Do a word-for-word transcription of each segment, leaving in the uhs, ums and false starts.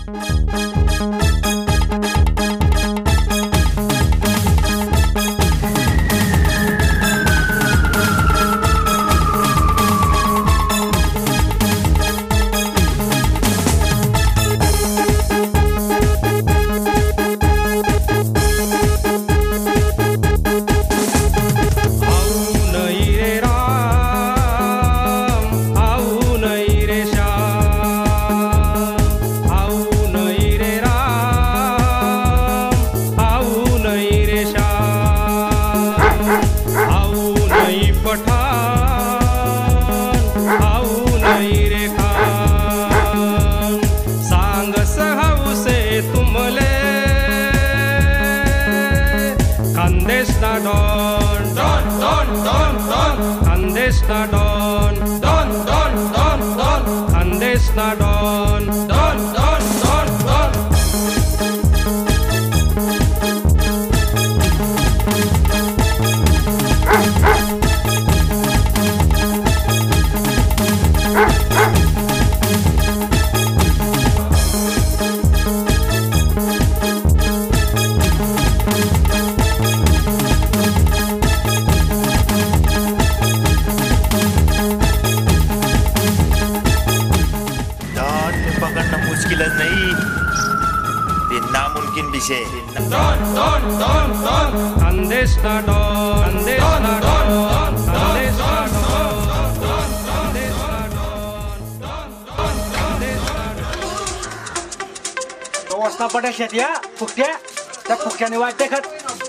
शेतिया फुकट्या त्या फुकट्याने वाटते खत.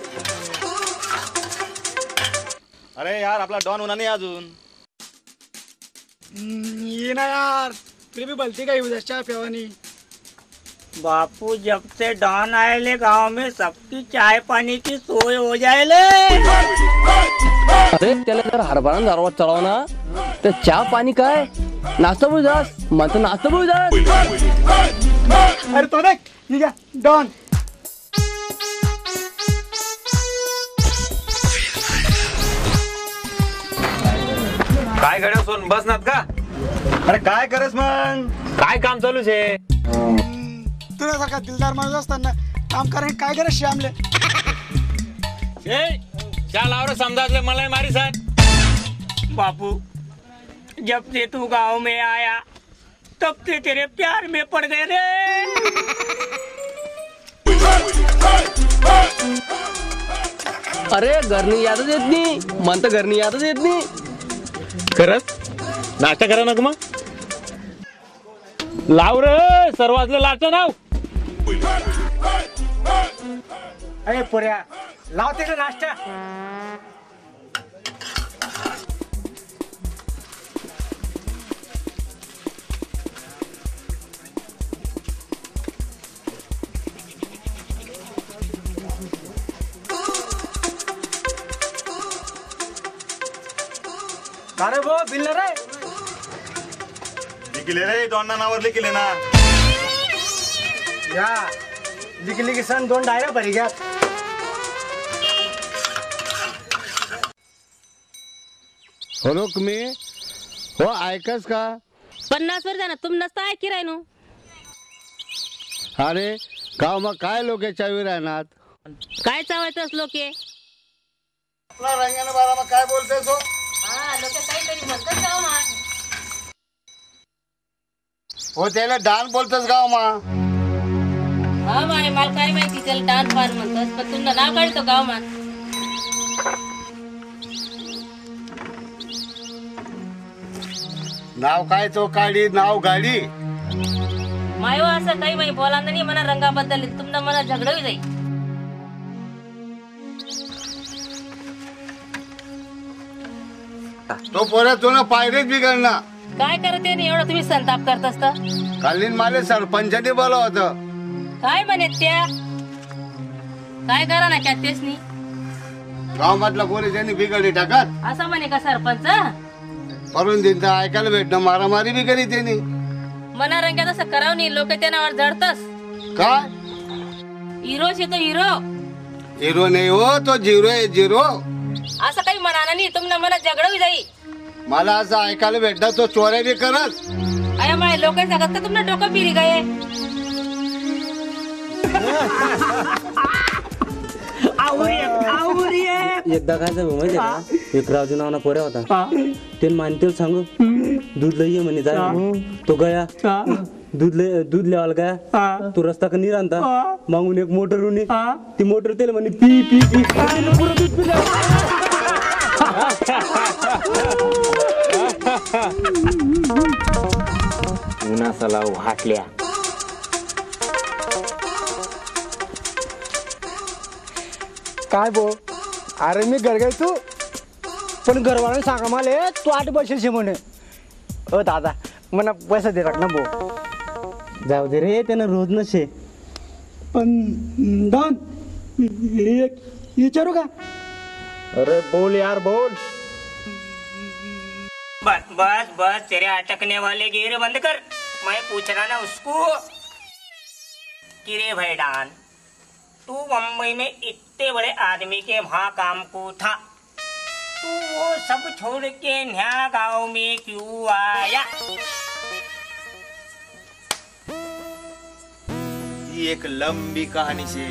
अरे यार आपला डॉन होना नहीं अजून. ये ना यार फिर भी बलती गई उधर चाय पिवानी. बापू जब से डॉन आए गांव में सबकी चाय पानी की सोय हो जाएले. अरे त्याला जर हरभरा दारवा चढाव ना तर चहा पाणी काय नाश्ता बोल जास म्हणतो नाश्ता बोल जास. अरे तो देख ये क्या डॉन. काय गड्या सोन बसनात का. अरे काय करस मग काय काम चालू छे. तुझ्यासारखा दिलदार माणूस असताना काम करायला काय गरज श्यामले. लावरे समझा मलाई मारी साथ. बापू जब से तू गांव में आया तब से तेरे प्यार में पड़ गए रे. अरे घरनी यादच येत नाही मन तर घरनी यादच येत नाही. खरंच नाश्ता करा ना मग. लाव रे सर्वातलं लाटचं नाव. अरे पुऱ्या लावते का नाश्ता. अरे वो बिल रे लिखले रे दोन नावावर लिखले ना. या लिखली की सण दोन डायऱ्या भरी घ्या. हो मी हो ऐकस का. पन्नास वर जाणार तुम नसता ऐकी राहिनो. अरे गाव मग काय लोक चावी राहणार. काय चावायचं लोक आपला रंगाने बारा मग काय बोलते तो. हा लोक काहीतरी म्हणतात गाव मा. हो त्याला डान बोलतस गाव मा. हा माय मला काय माहिती त्याला डान पान म्हणतात पण तुमचं नाव काढतो गाव मा. नाव काय तो काढी नाव गाडी. मायो असं काही माहिती बोला नाही मला रंगाबद्दल तुमनं मला झगडवी जाईल. तो पोऱ्या तो ना पायरेच बिघडणार. काय करते एवढं तुम्ही संताप करत असता. कालीन माले सरपंचाने बोला होत. काय म्हणे त्या काय करा ना क्या तेच नाही. गाव मधला कोणी त्यांनी बिघडली टाकत असं म्हणे का सरपंच. परून दिन तर ऐकायला भेटणं मारामारी बी करी त्यांनी. मना रंगात असं करावं नाही लोक त्या नावावर जडतस. काय हिरो शे तो हिरो. हिरो नाही हो तो झिरो आहे झिरो. असं काही म्हणा नाही तुम्हाला मला झगडवी जाई. मला असं ऐकायला भेटलं तो चोऱ्या बी करत. अरे माय लोक सांगत का तुम्हाला डोकं फिरी गये. आवरी एक, आवरी एक. एकदा काय झालं माहिती का, एक राजू नावाना पोऱ्या होता, ते मानतेल सांगू दूध लई म्हणे जा, तो गया दूध ले दूध लेवाल गया, तो रस्ता का नीर आणता मागून एक मोटर उनी, ती मोटर तेल म्हणे पी पी पी पुरं दूध पिलं. उन्हाचा लाव हाटल्या. काय बो, अरे मी गडगड तू पण घरवाल्याने सांगा मला तू आठ बसेल म्हणे. ओ दादा मला पैसा दे ना बो. जाऊ दे रे, त्यानं रोज नशे. पण डॉन एक विचारू का? अरे बोल यार बोल. बस बस बस तेरे अटकने वाले गेर बंद कर. मैं पूछ रहा ना उसको कि रे भाई डान, तू मुंबई में इतने बड़े आदमी के वहाँ काम को था, तू वो सब छोड़ के यहाँ गांव में क्यों आया? ही एक लंबी कहानी से.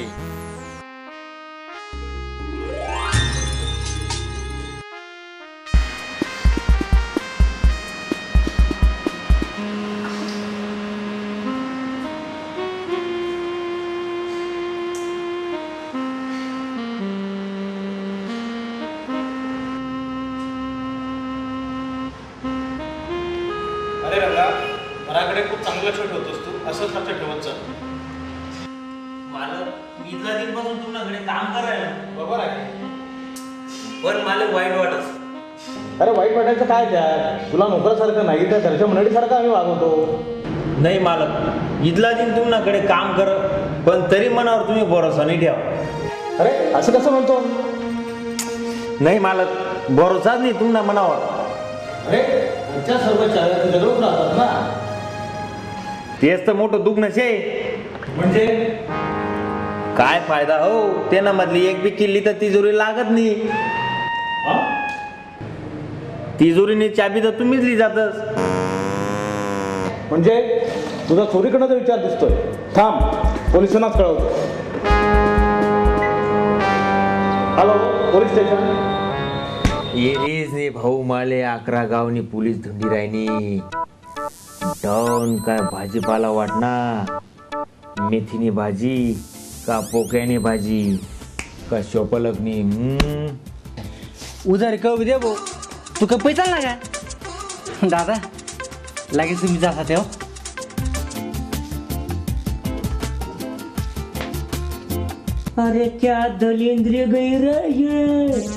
अरे रंगा, घराकडे खूप चांगलं छट होतोस तू, असंच लक्ष ठेवत जा. मला इथला दिनपासून तुमच्याकडे काम करायला बरोबर आहे. पण मला वाईट वाटत. अरे वाईट वाटायचं काय त्यात, तुला नोकरासारखं नाही तर घरच्या मंडळीसारखं आम्ही वागवतो. नाही मालक, इथला दिन तुमच्याकडे काम कर, पण तरी मनावर तुम्ही भरोसा नाही ठेवा. अरे असं कसं म्हणतो? नाही मालक, भरोसाच नाही तुमच्या मनावर. अरे घरच्या सर्व चाव्या दगडून राहतात ना. तेच तर मोठं दुखणं शे. म्हणजे काय फायदा हो, त्यांना मधली एक बी किल्ली तर तिजोरी लागत नाही. हा? तिजोरीने चाबी तर तुम्हीच ली जातच. म्हणजे तुझा चोरीकडनं विचार दिसतोय. थांब, पोलिसांनाच कळवतो. Hello, police station. येरीज ने भाऊ माले अकरा गावनी पोलीस धुंडी राहिनी. डाऊन काय भाजीपाला वाटना, मेथीनी भाजी का पोक्यानी भाजी का शोपलकनी. उधार कवी दे भाऊ, तू का पैसा ना का दादा लगेच तुम्ही जाता हो. अरे क्या दलिंद्र गैर ये.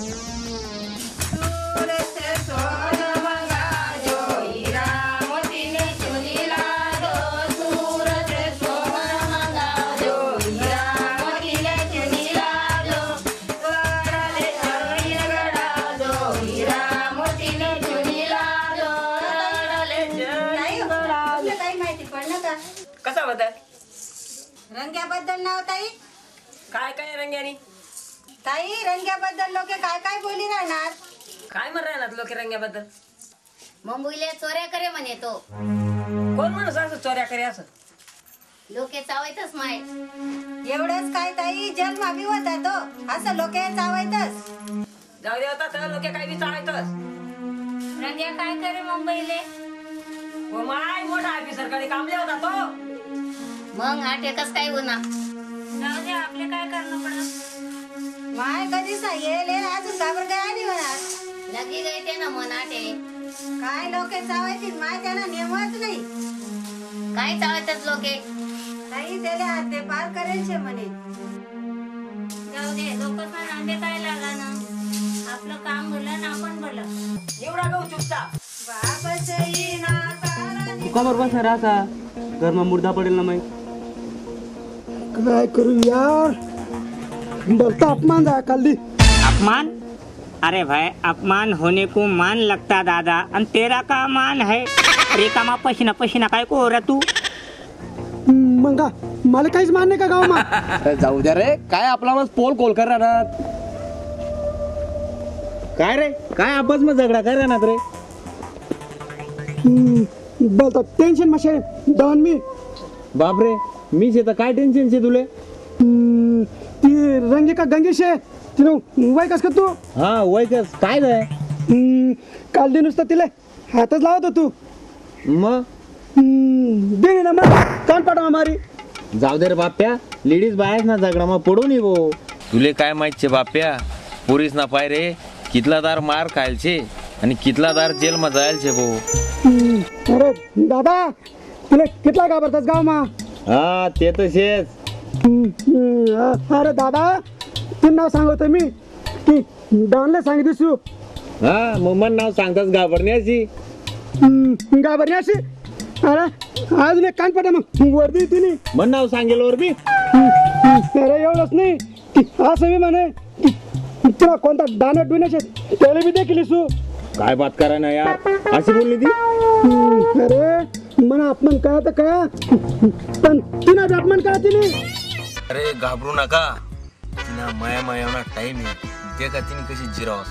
कसा बदल रंग्याबद्दल नाव ताई? काय काय रंग्यानी ताई रंग्याबद्दल लोक काय काय बोली राहणार? काय म्हण राहणार लोक रंग्याबद्दल? मुंबईला चोऱ्या करे म्हणे तो. कोण माणूस असं चोऱ्या करे असं? लोके चावायतच माय. एवढंच काय ताई, जन्म बी होता तो असं लोक चावायतच. जाऊ दे होता तर लोक काय बी चावायतच. रंग्या काय करे मुंबईले? हो माय मोठा ऑफिसर कडे कामले होता तो. मग हा टेकस काय होणार? जाऊ दे, आपले काय करणं पडत. माय कधी सांगेल अजून घाबर काय आली होणार. लगी गई ते ना मन आटे. काय लोक चावायची माय त्यांना नेमच नाही. काय चावतच लोके? ताई त्याला हात ते पार करेल म्हणे. जाऊ दे, लोकच ना नांदे काय लागा ना. आपलं काम भरलं ना आपण भरलं. एवढा गहू चुपचाप. बापच येईना तारा तू का बरोबर सर राहता घरमा मुर्दा पडेल ना माई. काय करू यार, डरता अपमान जा काल. अपमान? अरे भाई, अपमान होने को मान लगता दादा, और तेरा का मान है? अरे कामा पसीना पसीना काय को हो रहा तू? मग का मला काहीच मान नाही का गाव मा. जाऊ द्या रे, काय आपला मग पोल कोल कर राहणार. काय रे, काय आपस मग झगडा काय राहणार रे? बोलतो टेन्शन माशे डॉन मी. बापरे, मीच येतं काय टेन्शन शे तुले? हम्म, ती रंगी का गंगेश आहे तिनं वय कस का तू हा वय कस काय नाही हम्म, काल दिन नुसतं तिला हातच लावत होतो मग दे ना मग कान पाठवा मारी जाऊ दे रे बाप्या लेडीज बाहेर ना झगडा मग पडू नी वो तुले काय माहित छे बाप्या पोरीस ना पाय रे कितलादार मार खायला छे आणि कितलादार जेल मा जायला छे भो हम्म, अरे दादा तुला कितला घाबरतास गाव मा हा ते तर शेच अरे दादा तू नाव सांगतो मी की डॉनला सांगितलं हा मग मन नाव सांगतास घाबरण्याची घाबरण्याशी अरे अजून एक कान पाठा मग वर्दी तिने मन नाव सांगेल वर बी अरे एवढंच नाही की असं मी म्हणे की तुला कोणता दाना डुण्याचे त्याला बी देखील सू काय बात करा ना यार अशी बोलली ती अरे मला अपमान कळा तर कळा पण तिला बी अपमान कळा तिने अरे घाबरू नका तिना माया मायावना टाइम आहे ते का तिने कशी जिरावस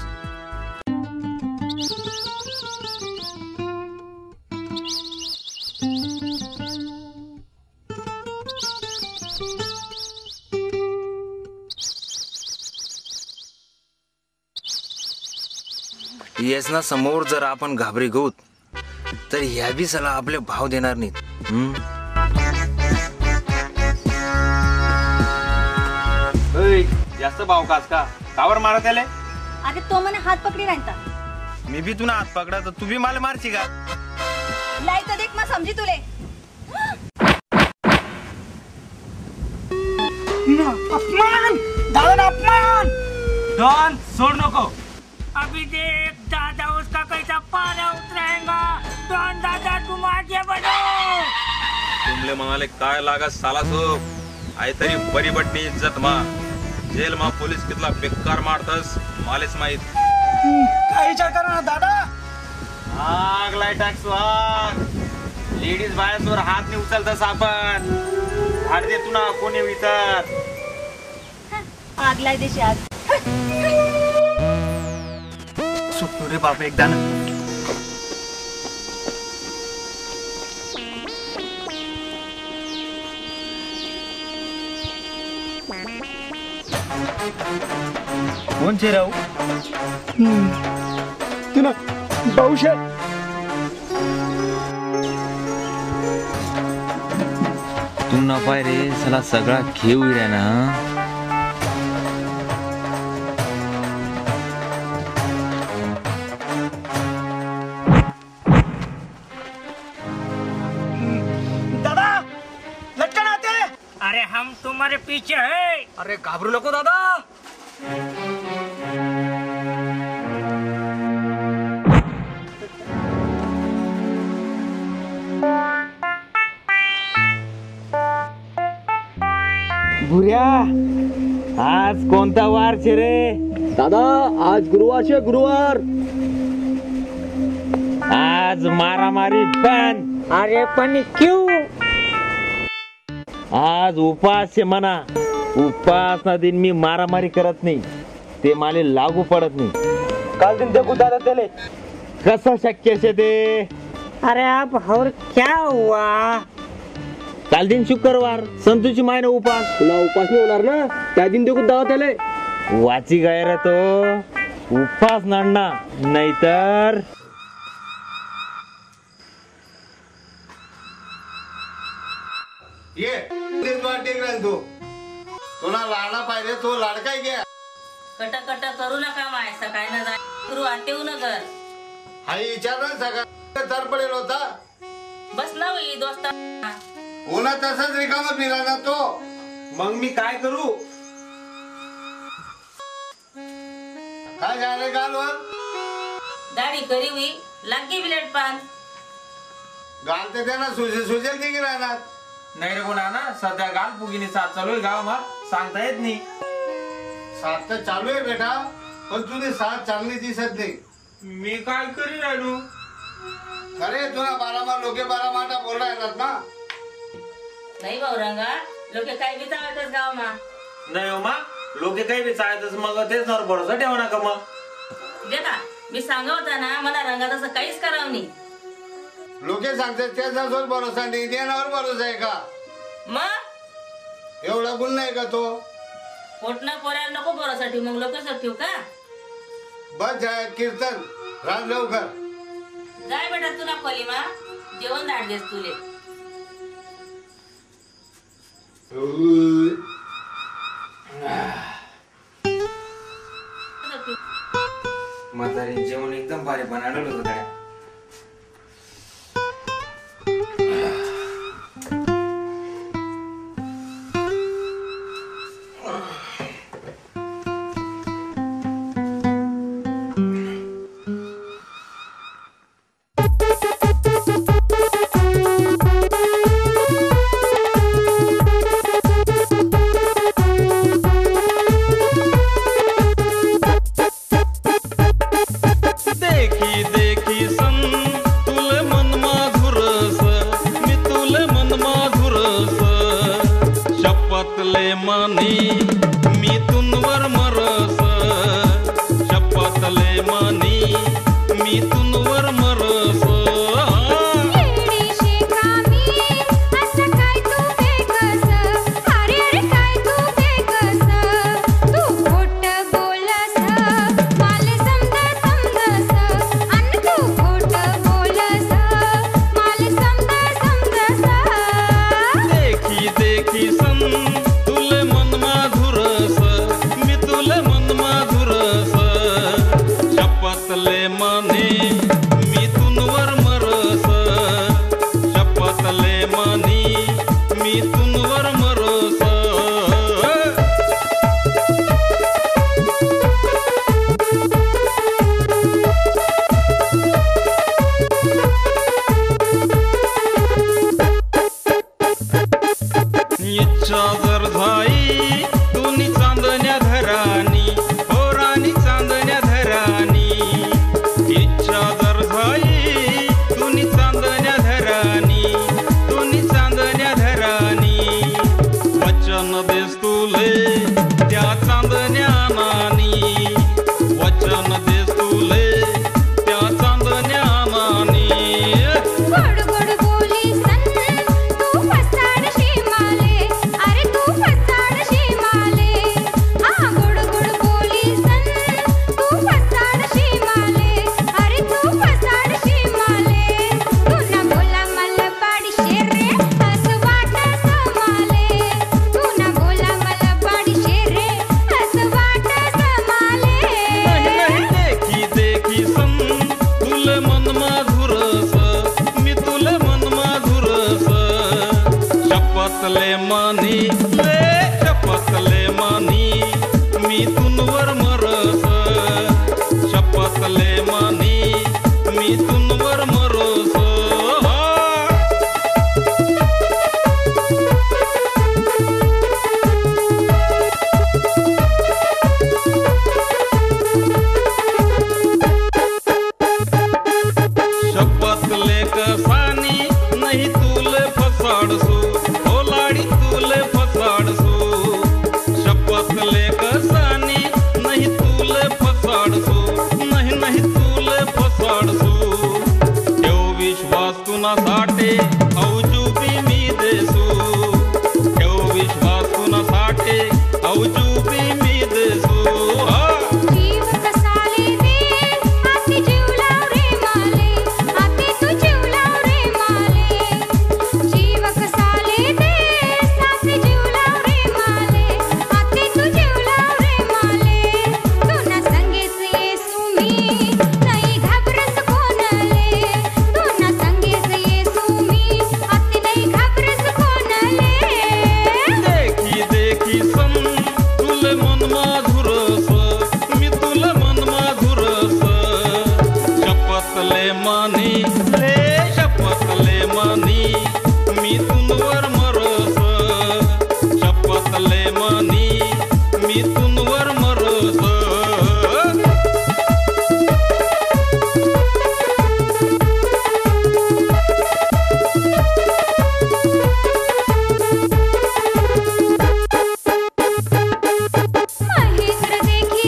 येस ना समोर जर आपण घाबरे गौत तर ह्या बी सला आपले भाव देणार नाहीत हम्म? ओय, जास्त भाव कास का कावर मारत त्याले अरे तो म्हणे हात पकडी राहता मी बी तुला हात पकडा तर तू बी मला मारची का लायचं देख मग समजी तुले अपमान दादा अपमान डॉन छोड़ नको अभी देख दादा उसका कैसा पाला उतराएगा डॉन दादा तुम आगे बढ़ो तुमले म्हणाले काय लागत साला सो आई तरी बरी बट्टी इज्जत मा जेल मा पोलीस कितला बेकार मारतस मालेच माहित काय विचार करा ना दादा आग लायटाक्स आग लेडीज बायासवर हात नाही उचलतस आपण हाड दे तुना कोणी विचार आग लाय देशी आग सुटतो रे बाप एकदा ना कोण छे राव तिला बहुशे तू ना पाय रे सला सगळा खेळ रे ना दादा लटकन आते अरे हम तुम्हारे पीछे है अरे घाबरू नको दादा भुऱ्या आज कोणता वार छे रे दादा आज गुरुवार छे गुरुवार आज मारामारी बंद अरे पण क्यों आज उपास छे म्हणा उपास ना दिन मी मारामारी करत नाही ते माले लागू पडत नाही काल दिन देखू दादा त्याले कसं शक्य छे ते अरे आप और क्या हुआ काल दिन शुक्रवार संतूची मायने उपास तुला उपास नाही होणार ना त्या दिन देखू दादा त्याले वाची गाय रे तो उपास नाडना नाहीतर ये टेक राहील तू तुला लाडा पाहिजे तो लाडकाय घ्या कट कट करू नका माय सकाळी न जाय करू आतेऊ न कर हाई विचार ना सगळं तर पडेल होता बस ना वही दोस्ता पुन्हा तसाच रिकामा फिरा ना तो मग मी काय करू काय झालं गालवर दाढी करी हुई लागी बिलेट पान गालते त्यांना सुजे सुजेल की राहणार नाही रे कोणा ना सध्या गाल फुगिनी साथ चालू आहे गाव मा सांगता येत नाही साथ तर चालू आहे बेटा पण तुझी साथ चांगली दिसत नाही मी काय करी राहिलो अरे तुला बारामा लोके बारा माटा बोलला येतात ना नाही गौरंगा लोक काय विचारतच गाव मा नाही हो मा लोक काही बी चाळतच मग तेच नवर भरोसा ठेवा नका मग देखा मी सांगा होता ना मला रंगात असं काहीच करावं नाही लोके सांगतात त्याच्यावर भरोसा नाही देण्यावर भरोसा आहे का मग एवढा गुण नाही का तो? पोटना पोऱ्या नको पोरासाठी मग लोकांसाठी ठेवू का? बस जाय कीर्तन राज लवकर जाय बेटा तुला पलीमा जेवण दाडदेस तुले. म्हातारी जेवण एकदम भारी बनाडलं होतं गड्या.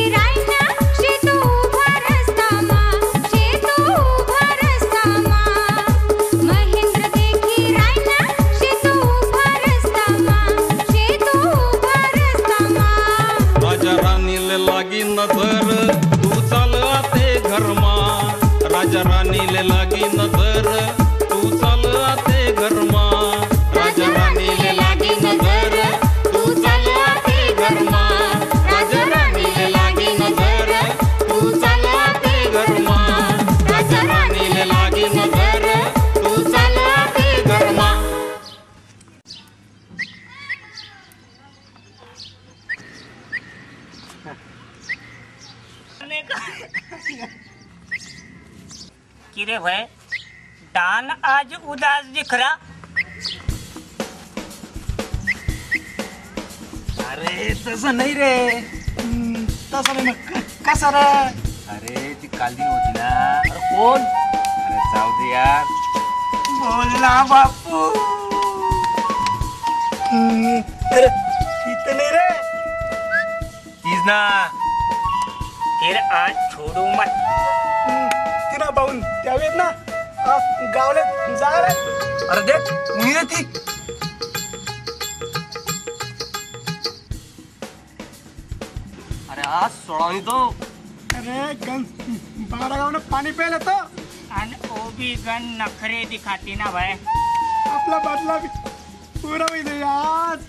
शेतू उभा रस्तामा, शेतू उभा रस्तामा. डान आज उदास दिख रहा। अरे तसं नाही रे, तसं नाही मग कसं रे? अरे ती कालदी होती ना. अरे कोण? अरे जाऊ दे यार. बोल ना बापू. अरे इथं नाही रे. तीच ना. फिर आज छोड़ू मत. तिला पाहून त्यावेळेस ना गावले जा रे. अरे देख उनी रे ती. अरे आज सोडावणी तो. अरे गन बारा गावनं पाणी प्यायला तो. आणि ओ भी गन नखरे दिखाती ना भाई. आपला बदला भी पुरा होईल आज.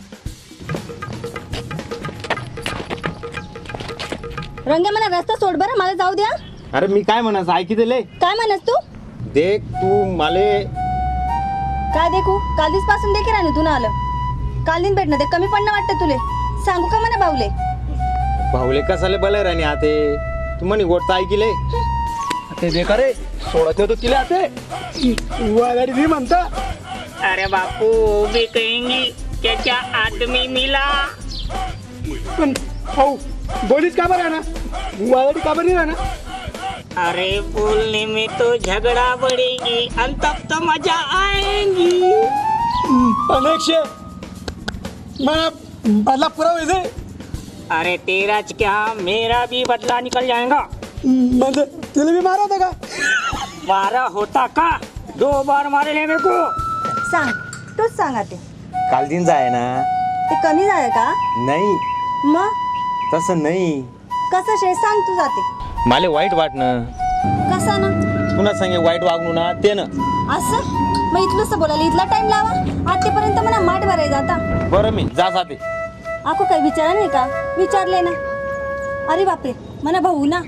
रंगे मला रस्ता सोड बरं, मला जाऊ द्या. अरे मी काय म्हणस ऐकी दिले. काय म्हणस तू? देख तू माले काय देखू? काल दिस पासून देखी राहणे तू ना आलं. काल दिन भेटणं ते कमी पडणं वाटतं तुले. सांगू का म्हणा बावले? भाऊले कसाले बले राणी आते. तू म्हणे गोष्ट ऐकिले ते जे करे सोडत होतो तिला आते वागाडी भी म्हणता. अरे बापू वो भी कहेंगी क्या आदमी मिला. पण हो बोलीच का बरं ना वागाडी का बरी ना. अरे बोलने में तो झगड़ा बढ़ेगी और तब तो मजा आएगी. अनेकशे मैं बदला पूरा हुई. अरे तेरा क्या मेरा भी बदला निकल जाएगा. म्हणजे तिला भी मारा होता का? मारा होता का? दो बार मारे ले मेरे को. सांग तूच सांगा ते. काल दिन जाय ना. ते कमी झालं का? नाही मग तसं नाही. कसं शे सांग तू जाते. माले वाईट वाटणं. कसा ना? पुन्हा सांगे वाईट वागणू ना ते ना. असं मग इथलंच बोलायला इथला टाइम लावा. आजपर्यंत मला माठ भराय जाता. बरं मी जा साथे. आको काही विचारा नाही का? विचारले ना. अरे बापरे मना भाऊ ना.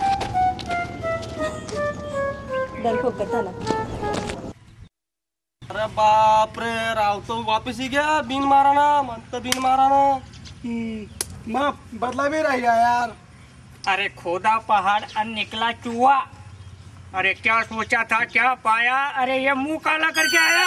डरपोक कथा ना. अरे बाप रे राव तो वापस ही गया. बिन मारा ना म्हणतं बिन मारा ना. मग बदला भी रह गया यार. अरे खोदा पहाड़ और निकला चूहा. अरे क्या सोचा था क्या पाया. अरे ये मुंह काला करके आया.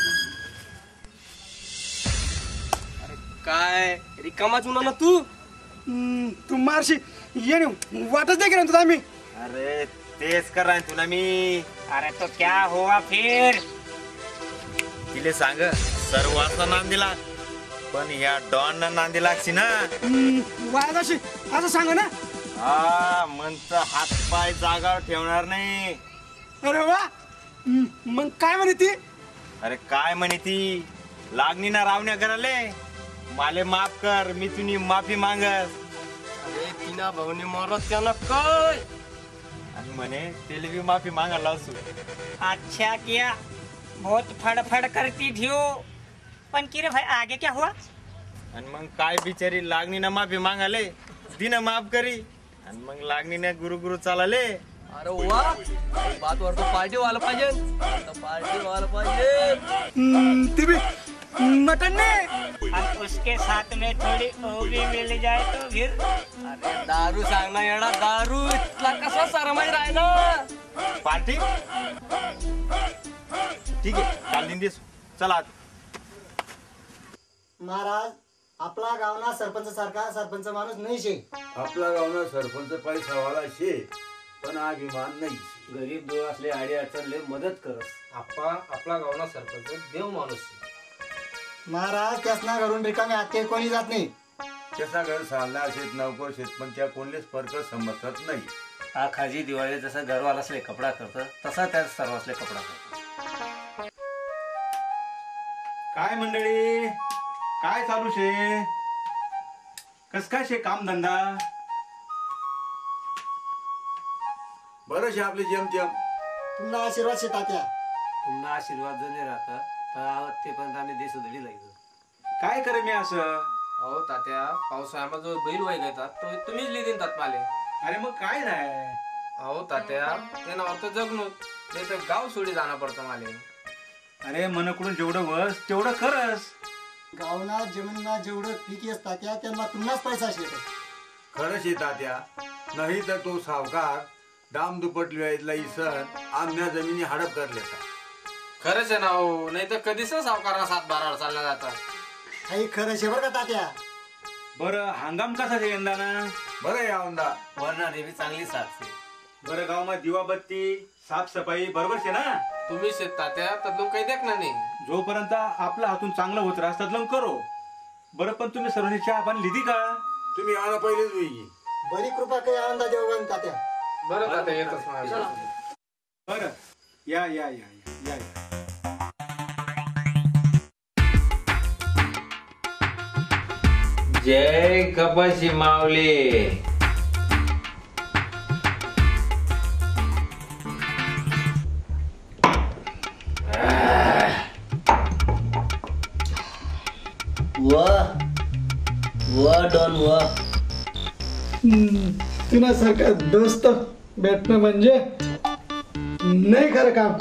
काय रिकामा चुना ना तू. तू मारशी ये नाही वाटच दे की तुला मी. अरे तेच करा तुला मी. अरे तो क्या हुआ फिर. तिले सांग सर्वांचा नाम दिला पण ह्या डॉन ना नांदी लागशी ना. वाया अशी असं सांग ना. हा म्हणत हात पाय जागावर ठेवणार नाही. अरे वा मग काय म्हणे ती. अरे काय म्हणे ती. लागणी ना रावण्या कराले. माले माफ कर मी तुनी माफी मागस. अरे तिना भाऊने मारत त्यानं काय. आणि म्हणे तेले भी माफी मागायला असू. अच्छा किया. बहुत फड़फड़ करती थी वो. पण की रे भाई आगे क्या हुआ. आणि मग काय बिचारी लागणी ना माफी मागाले. तिनं माफ करी आणि मग लागणी ना गुरु गुरु चालाले. अरे वा बात वर तो पार्टी वाला पाहिजे. पार्टी वाला पाहिजे. ती भी मटन ने. और उसके साथ में थोड़ी ओ भी मिल जाए तो फिर. अरे दारू सांग ना येडा. दारू इतला कसा सरमाई राय ना. पार्टी ठीक आहे काल दिन दिस चला. महाराज आपला गावना सरपंच सारखा सरपंच माणूस नाही शे. आपला गावना सरपंच पैसावाला शे पण अभिमान नाही. गरीब देव असले आडी अडचणले मदत करत. आपा आपला गावना सरपंच देव माणूस. महाराज त्यासना घरून रिकामे हाते कोणी जात नाही. त्याचा घर सालना शेत नवको शेत पण त्या कोणलेच फरक समजत नाही. हा खाजी दिवाळी जसा घरवाला असले कपडा करतं तसा त्या सर्व असले कपडा करतो. काय मंडळी काय चालू शे. कस काय शे काम धंदा. बरं शे आपले जेम जेम. तुम्हाला आशीर्वाद शे तात्या. तुम्हाला आशीर्वाद जर नाही राहता तर तेपर्यंत आम्ही देश उधळी लागलो. काय करे मी असं. अहो तात्या पावसाळ्यामध्ये जो बैल वाई घेतात तो तुम्हीच लिहिन तात माले. अरे मग काय नाही. अहो तात्या त्यांना अर्थ जगणं नाही तर गाव सोडी जाणं पडतं माले. अरे मनकडून जेवढं वस तेवढं खरंच. गावना जमीनना जेवढं पीक येत तात्या त्यांना तुम्हालाच पैसा शेत. खरं शे तात्या. नाही तर तो सावकार दाम दुपट लिहायला इसर आमच्या जमिनी हडप करले खरंच आहे ना हो, नाही तर कधीच सावकारांना सात बारावर चालला जातात. काही खरं शे बरं का तात्या. बरं हंगाम कसा आहे यंदा ना? बरं या औंदा वरना देवी चांगली साथ. बरं गावामध्ये दिवाबत्ती साफसफाई बरोबर आहे ना? तुम्ही शेतात त्या तर काही देख ना नाही. जोपर्यंत आपल्या हातून चांगलं होत राहतात लंग करो. बरं पण तुम्ही सर्वांनी चहा पाणी लिधी का? तुम्ही आला पहिलेच वेगळी बरी कृपा काही आनंदा देवगण तात्या. बरं तात्या येतच मला. बरं या या या या या जय कपाशी माऊली. व व डॉन व तुझ्यासारखा दोस्त भेटणं म्हणजे नाही खरं काम.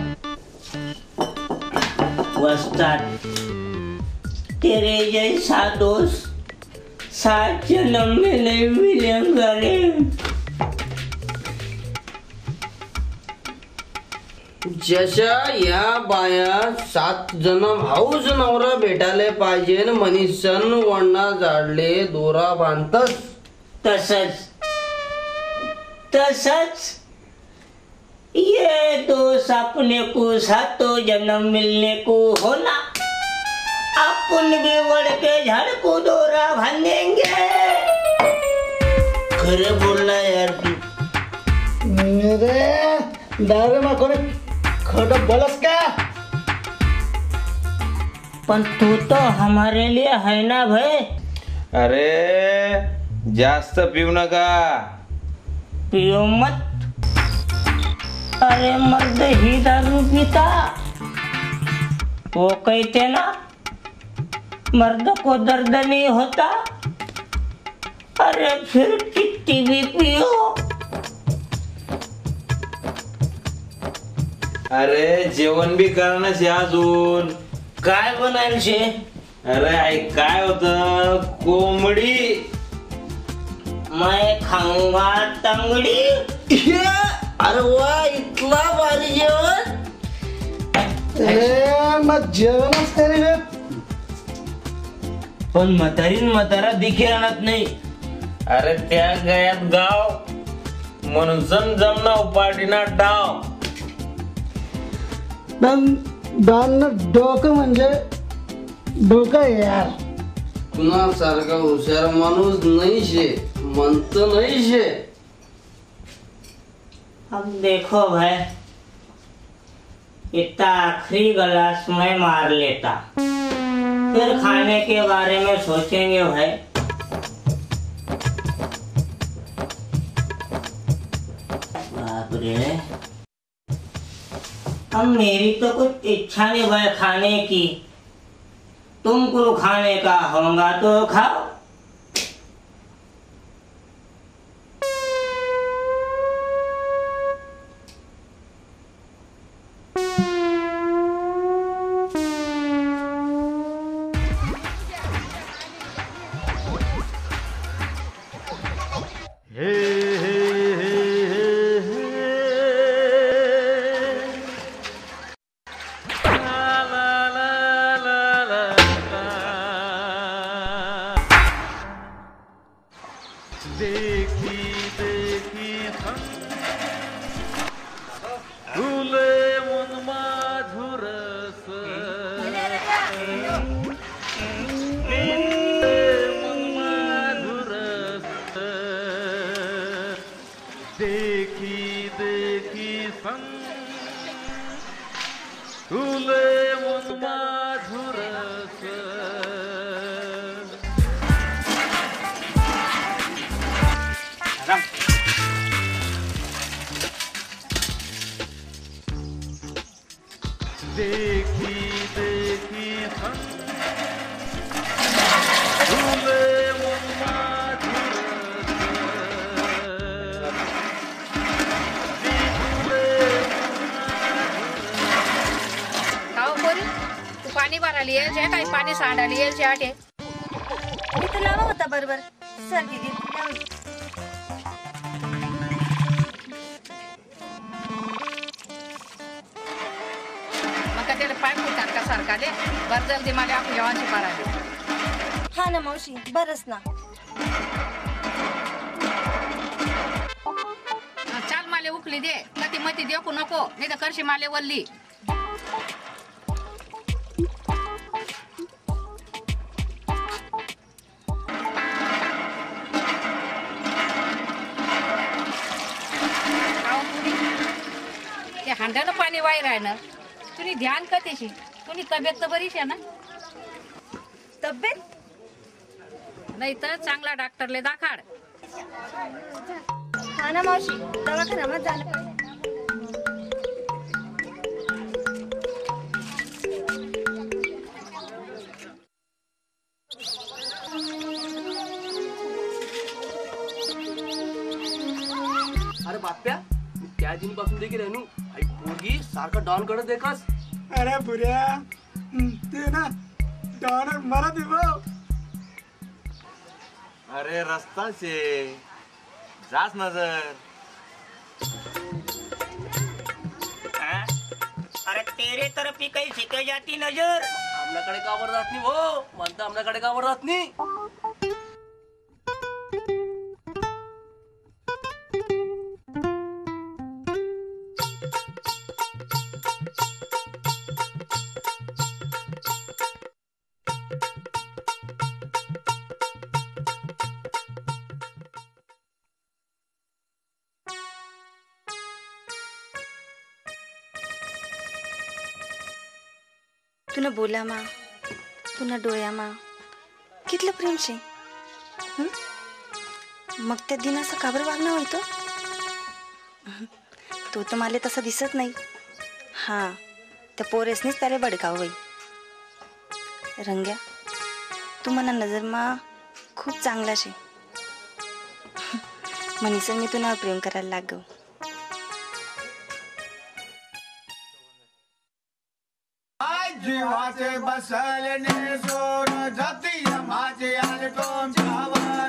वस्ताद तेरे जैसा दोस्त सात जन्म में नहीं मिलेगा रे. जशा या बाया सात जन्म हाऊस नवरा भेटायला पाहिजे मनीषन वणा जाडले दोरा बांधतस तसच तसच ये दोस्त अपने को सातों जन्म मिलने को होना. अपन भी बढ़ के झाड़ को दोरा बांधेंगे. खरे बोलना यार तू. मेरे दारे मा कोणी खोट बोलस का? पण तू तो हमारे लिए है ना भाई. अरे जास्त पिऊ नका. पियो मत. अरे मर्द ही दारू पीता. वो कहते ना मर्द को दर्द नहीं होता. अरे फिर कितनी भी पियो. अरे जेवण बी करणं शे अजून. काय बनायला शे? अरे आई काय होत कोंबडी. मैं खाऊंगा तंगडी. अरे वा इतला भारी जेवण. मग जेवणच तरी पण म्हातारीन म्हातारा दिखे राहत नाही. अरे त्या गयात गाव म्हणून जम जमना पाठीना डाव. दान डोकं म्हणजे डोकं यार. कुणासारखा हुशार माणूस नाही शे म्हणत नाही शे. अब देखो भाई इतना आखिरी गिलास में मार लेता फिर खाने के बारे में सोचेंगे भाई. बाप रे अब मेरी तो कुछ इच्छा नहीं भाई खाने की. तुमको खाने का होगा तो खाओ. पाणी भरायला यायचे काही पाणी सांडायला यायचे आटे. मी तर लावा होता बरोबर. सर दीदी का त्याला पाय फुटात का सरकारले बर जल्दी मला आपण जेवणची पाडायला. हा ना मावशी बरंच ना. चाल माले उकली दे कधी मती देखू नको नाही तर करशी माले वल्ली. ते हांड्यानं पाणी वाई राहणार तुम्ही ध्यान का त्याची तुम्ही तब्येत तर बरीच आहे ना. तब्येत नाही तर चांगला डॉक्टरले दाखाड. हा ना मावशी दवाखान्यात झालं पाहिजे. अरे बाप्या त्या दिन पासून देखील रेनू आई पोरगी सारखं डॉन कडे देखस. अरे पुऱ्या ते ना डॉनर मला दिव. अरे रस्ता से जास नजर. हाँ? अरे तेरे तरफ ही कहीं सिके जाती नजर. आपल्याकडे कावर जात नाही हो म्हणता आपल्याकडे कावर जात नाही. तुला बोला मा तुला डोळ्या मा कितलं प्रेम शे. मग त्या दिन असं काबर वागणं होतं. तो तर मला तसा दिसत नाही. हा त्या पोरेसनीच त्याला बडकाव बाई. रंग्या तू मना नजर मा खूप चांगला शे. म्हणीसन मी तुला प्रेम करायला लागव. जीवाचे बसलने सोर जाती माझे आले तुमच्यावर.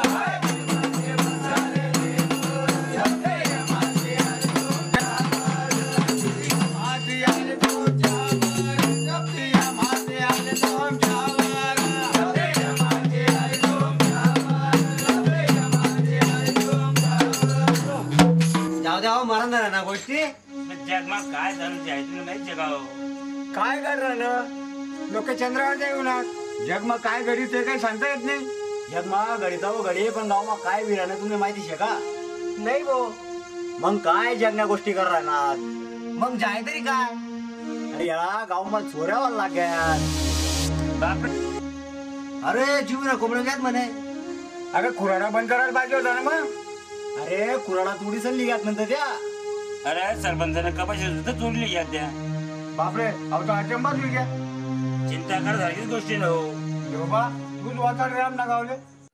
जाऊ द्या मरण झाला ना गोष्टी. जगमा काय झालं ते ऐकून नाही जगाव. काय करणार लोक चंद्रावर जाऊ ना. जग मग काय घडी ते काही सांगता येत नाही. जग मा घडी जाऊ घडी पण गाव मा काय विराने तुम्ही माहिती शे का. नाही भो मग काय जगण्या गोष्टी कर राहणार. मग जाय तरी काय. अरे याला गाव मा चोऱ्यावर लाग्यात. अरे जीव ना कोंबड्यात म्हणे. अगं खुराडा बंद करायला पाहिजे होता ना मग. अरे खुराडा थोडी सल्ली घ्यात म्हणतात त्या. अरे सरपंचाने कपाशी सुद्धा चोरली या त्या. बापरे अहो तो अचंबाच होई गया. चिंता कर झालीच गोष्टी न हो. बाबा तूच वाचा राम ना गावले.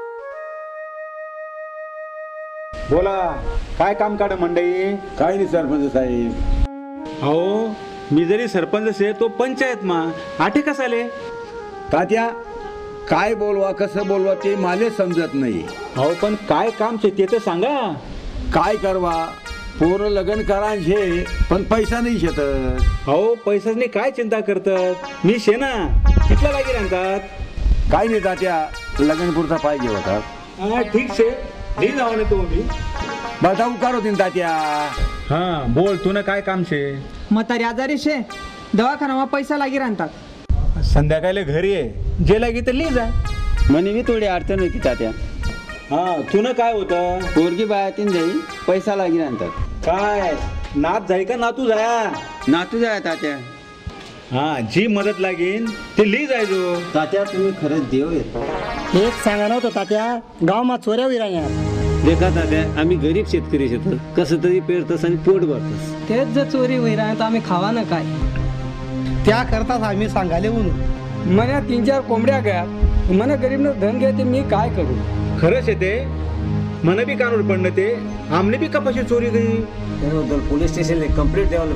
बोला काय काम काढ मंडई. काय नाही सरपंच साहेब. हो मी जरी सरपंच से तो पंचायत मा आठे कसाले. तात्या काय बोलवा कसं बोलवा ते माले समजत नाही. हो पण काय काम छे ते तर सांगा. काय करवा पोरं लग्न करा घे पण पैसा नाही शेतत. हो पैसाच काय चिंता करतात. मी शे ना कितला लागी राहतात. काय नाही तात्या लग्न पुरता पाहिजे होता. हा ठीक शे मी जाऊ तो मी बता उकार होती तात्या. हा बोल तू ना काय काम शे. म्हातारी आजारी शे दवाखाना पैसा लागी राहतात. संध्याकाळी घरी आहे जे लागी तर ली जा. म्हणे मी थोडी अडचण होती तात्या. हा तुला काय होतं. पोरगी बायातीन जाई पैसा लागी राहतात. काय नात जाई का नातू जाया. नातू जाय तात्या. हा जी मदत लागेल ते ली जायचो. तात्या तुम्ही खरंच देव येत. एक सांगा नव्हतं तात्या गाव मा चोऱ्या विराया. देखा तात्या आम्ही गरीब शेतकरी शेत कसं तरी पेरतस आणि पोट भरतस. तेच जर चोरी वैरा तर आम्ही खावा ना काय. त्या करताच आम्ही सांगाले म्हणून. मला तीन चार कोंबड्या गया मला गरीबनं धन घ्या ते मी काय करू. खरंच येते मन बी कानूर पडणं ते आमने बी कपाशी चोरी गई. पोलीस स्टेशनला कंप्लेंट द्यायला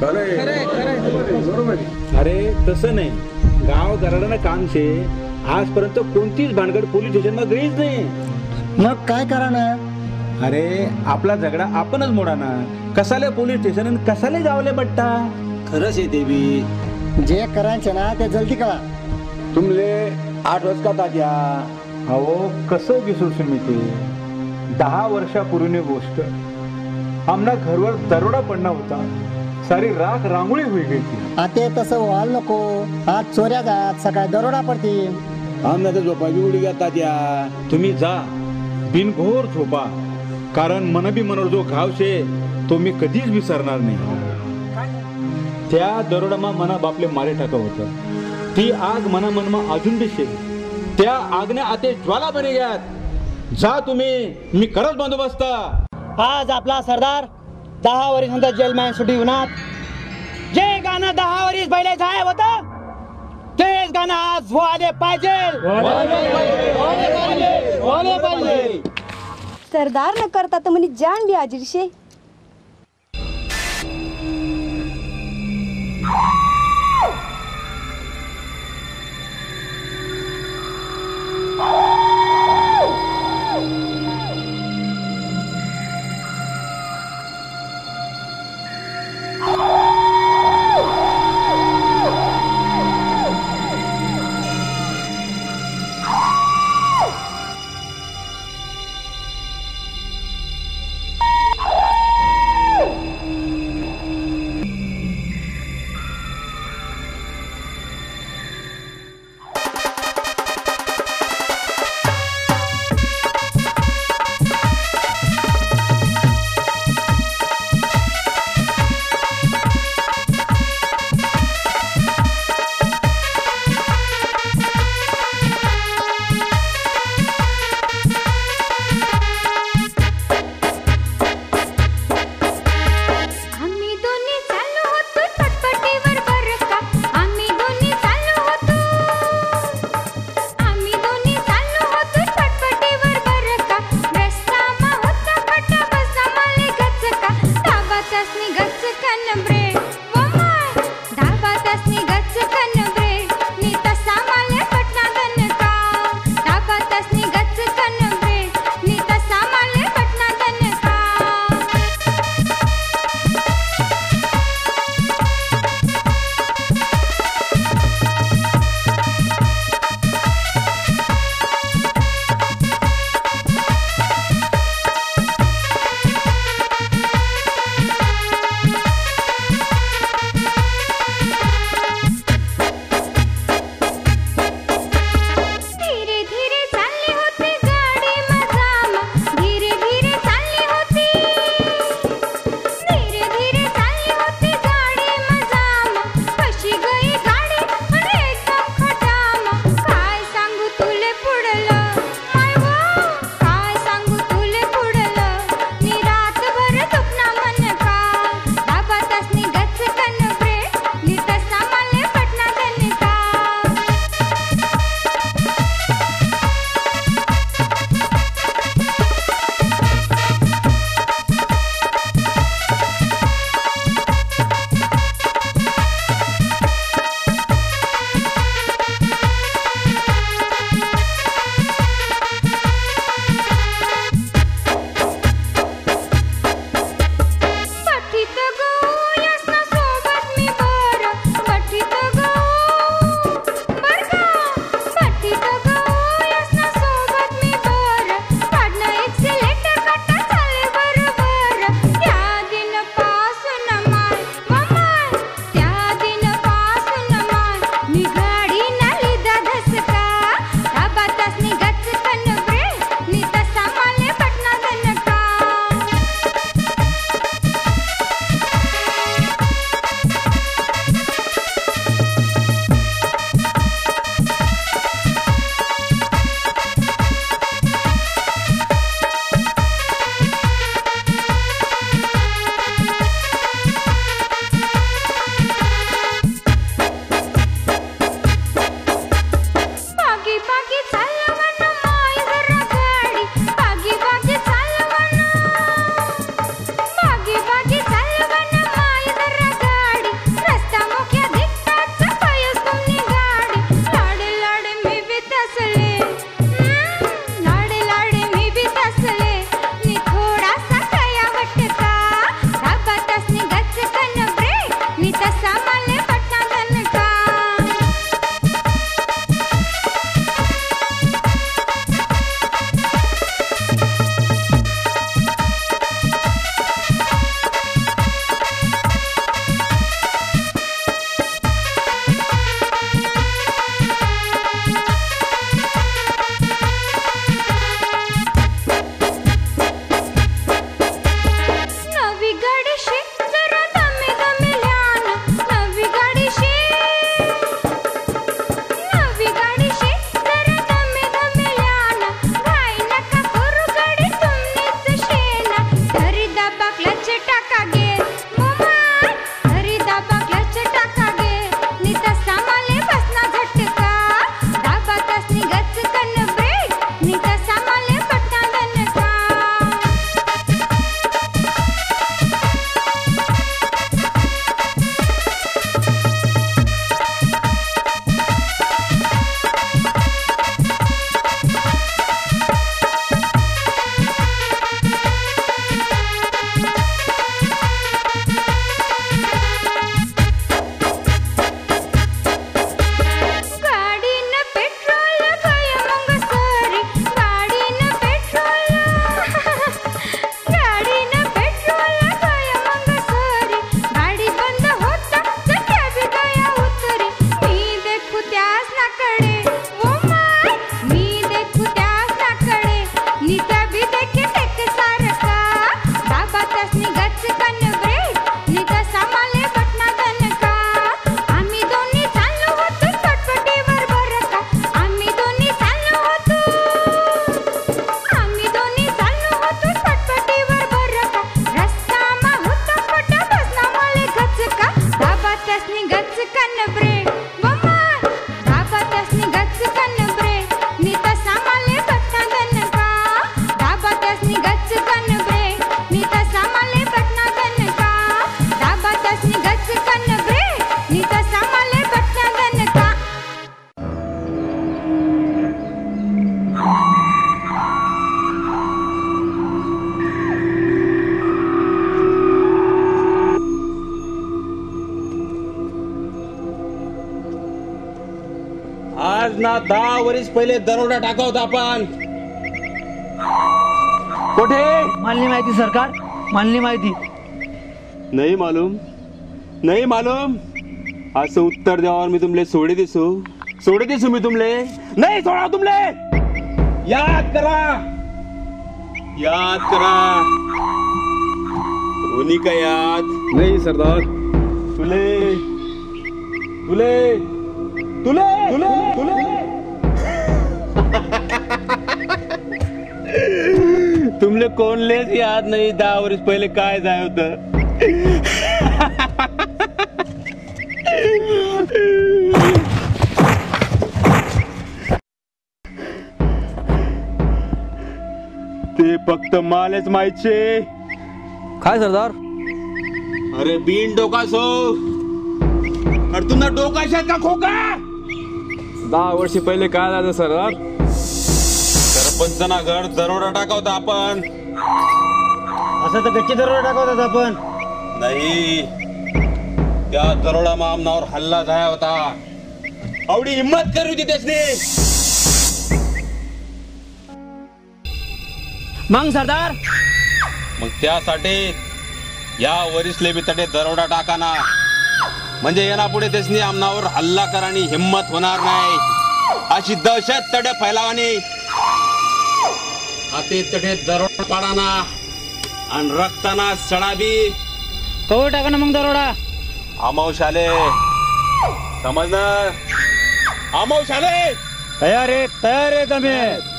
पाहिजे. अरे तसं नाही गाव गराडानं काम शे. आजपर्यंत कोणतीच भानगड पोलीस स्टेशन मध्ये गईच नाही. मग काय करा ना. अरे आपला झगडा आपणच मोडा ना. कसाले पोलीस स्टेशन कसाले गावले बट्टा. खरंच येते बी जे करायचे ना ते जल्दी करा. तुमले आठ वर्ष का तात्या. अहो कसं विसरू मी ते दहा वर्षापूर्वीची गोष्ट. आमना घरवर दरोडा पडला होता. सारी राख रांगोळी होई गेली. आता तसं व्हायला नको. आज चोऱ्या जात सकाळी दरोडा पडतील. आमना तर झोपायची उडी घ्या तात्या. तुम्ही जा बिनघोर झोपा, कारण मन बी मनोर जो घाव शे तो मी कधीच विसरणार नाही. त्या दरोडामा मना बापले मारे टाका होतं. ती आग मना मनमा अजून बी शे. त्या आगने आते ज्वाला बने घ्यात. जा तुम्ही, मी करत बंदोबस्त. आज आपला सरदार दहा वर्षांचा जेलमॅन सुटी होणार. जे गाणं दहा वर्ष पहिले गायब होतं तेच गाणं आज व्हायला पाहिजे. सरदार न करता तर म्हणे जान बी हाजीर शे. ब्रेक बम्मा दाबात्यासनी गचकन ब्रेक नीता सामाले पटना दनका दाबात्यासनी गचकन ब्रेक नीता सामाले पटना दनका दाबात्यासनी गचकन ब्रेक नीता सामाले पटना दनका आज ना दहा वर्ष पहिले दरोडा टाका होता आपण कुठे मानली माहिती सरकार मानली माहिती नाही मालूम नाही मालूम असं उत्तर द्यावर मी तुमले सोडे दिसू सोडे दिसू मी तुमले नाही सोडा तुमले याद करा याद करा होनी का याद नाही सरदार तुले तुले तुले तुले तुले तुमले कोणलेच याद नाही दहा वर्ष पहिले काय जाय होत ते फक्त मालेच माहितचे काय सरदार अरे बीन डोका सो अरे तुमना डोका शेत का खोका दहा वर्षी पहिले काय झालं सरदार सरपंचना घर दरोडा टाकावता आपण असं तर गच्ची दरोडा टाकवतात आपण नाही त्या दरोडा मामनावर हल्ला झाला होता आवडी हिम्मत करू होती त्यासने मग सरदार मग त्यासाठी या वरिसले बी तटे दरोडा टाकाना म्हणजे येणा पुढे त्यासनी आमनावर हल्ला करानी हिम्मत होणार नाही अशी दहशत तडे फैलावानी हाते तडे दरोडा पाडाना आणि रक्ताना सणाबी कवर टाका ना मग दरोडा आमौशाले समजलं आमौशाले तयार आहे तयार आहे तुम्ही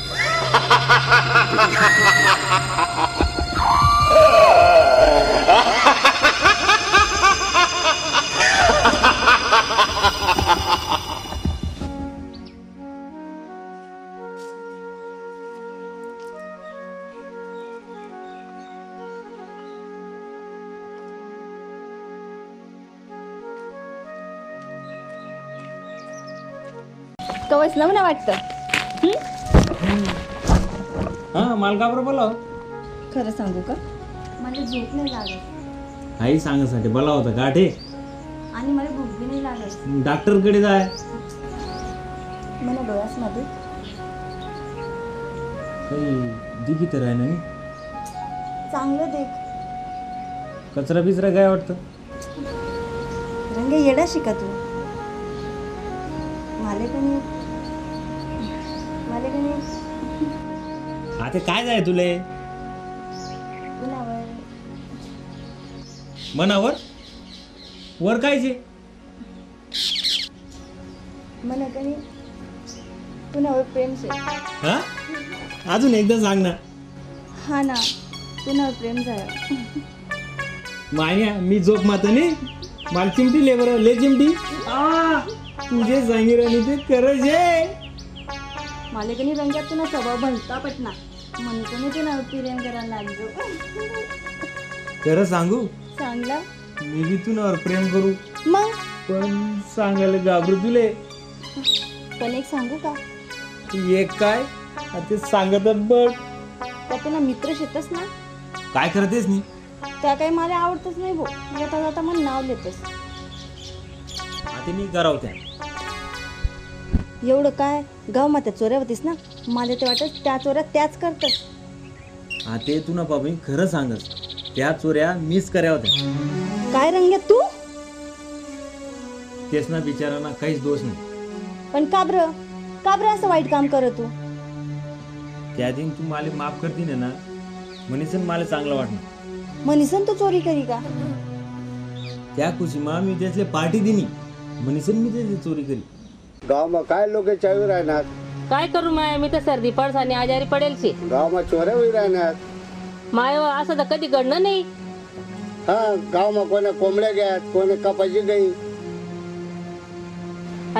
कवच नवं वाटतं हा मालकाबरोबर बोलाव खरं सांगू का मला झोप नाही लागत आई सांगासाठी बोला होता गाठे आणि मला भूक बी नाही लागत डॉक्टर कडे जाय मला डोळ्यास मध्ये काही दिगी तर आहे ना नी? चांगलं देख कचरा बिचरा काय वाटतं रंग येडा शिका तू माले कणी माले कणी आता काय जाय तुले कुणावर मनावर वर कायचे मला कणी कुणावर प्रेम से हा अजून एकदा सांग ना हा ना कुणावर प्रेम झालं मान्या मी जोक माताने मला चिमटी ले बरं ले चिमटी आ तुझे सांगी राणी ते करज आहे मला कणी रंग्यात तुला स्वभाव भलता पटना म्हणून कणी तुला प्रेम करायला लागलो खरं सांगू सांगला मी बी तुनावर प्रेम करू मग पण सांगायला घाबरू तुले पण एक सांगू का एक काय ते सांगत बघ त्या तुला मित्र शेतस ना काय करतेस नी त्या काही मला आवडतच नाही भो जाता जाता मला नाव लेतस आता मी कराव त्या एवढं काय गाव मात्या चोऱ्या होतीस ना मला ते वाटत त्या चोऱ्या त्याच करतस आता तू ना बाबा खरं सांगस त्या चोऱ्या मीच કર્યા होत्या काय रंग्या तू तेच ना बिचारांना काहीच दोष नाही पण का बरं का बरं असं वाईट काम करत तू त्या दिन तू मला माफ करती ना म्हणीसन मला चांगलं वाटणार म्हणीसन तू चोरी करी का त्या खुशीमा मी त्यातले पार्टी दिनी म्हणीसन मी त्याची चोरी करी गावમાં काय लोक चावी राहणार काय करू माय मी तर सर्दी पडस आणि आजारी पडेल शे गावમાં चोऱ्या होई राहणार माय असं तर कधी घडणं नाही हा गावમાં कोणे कोंबड्या घ्यात कोणे कपाशी गई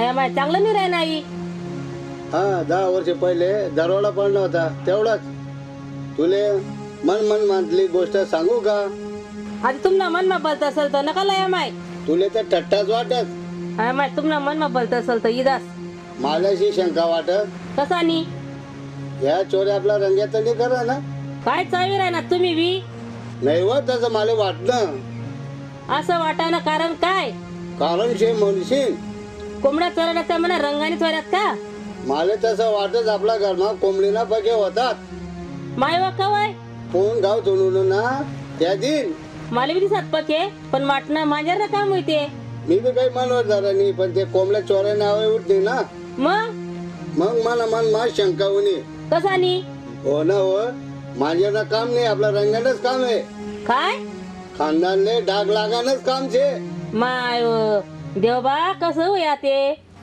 माया माय चांगलं नाही राही नाही. हा दहा वर्ष पहिले दरवाडा पडला होता तेवढाच. तुले मन मन मानली गोष्ट सांगू का? आता तुमना मन मा बोलत असेल तर नका लया माय. तुले तर टट्टाच वाटत. हा माय तुमना मन मा बोलत असेल तर इदास. मालाशी शंका वाटत. कसा नी ह्या चोरी आपला रंग्यात नाही करा ना. काय चावी राही ना तुम्ही बी. नाही व तसं मला वाटणं. असं वाटायला कारण काय? कारण शे म्हणशील कोंबड्या चोरण्याचा म्हणा रंगाने चोऱ्यात का? मला तसं वाटत आपल्या घरमा कोंबडीना पगे होतात. माय वा कवाय कोण गाव चोरून ना त्या दिन मला बी दिसत पके पण वाटणं माझ्या ना काम होते. मी बी काही म्हणत जरा नाही पण ते कोंबड्या चोऱ्या नावे उठते ना. मग मग मला मन मा शंका होणी. कसा नी? हो ना हो माझ्या ना काम नाही आपल्या रंगानच काम आहे. काय खानदानले डाग लागानच काम छे. माय देवबा कसं होया ते.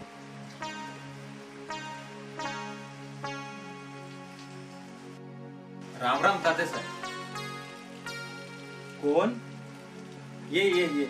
राम राम ताते सर. कोण? ये ये ये.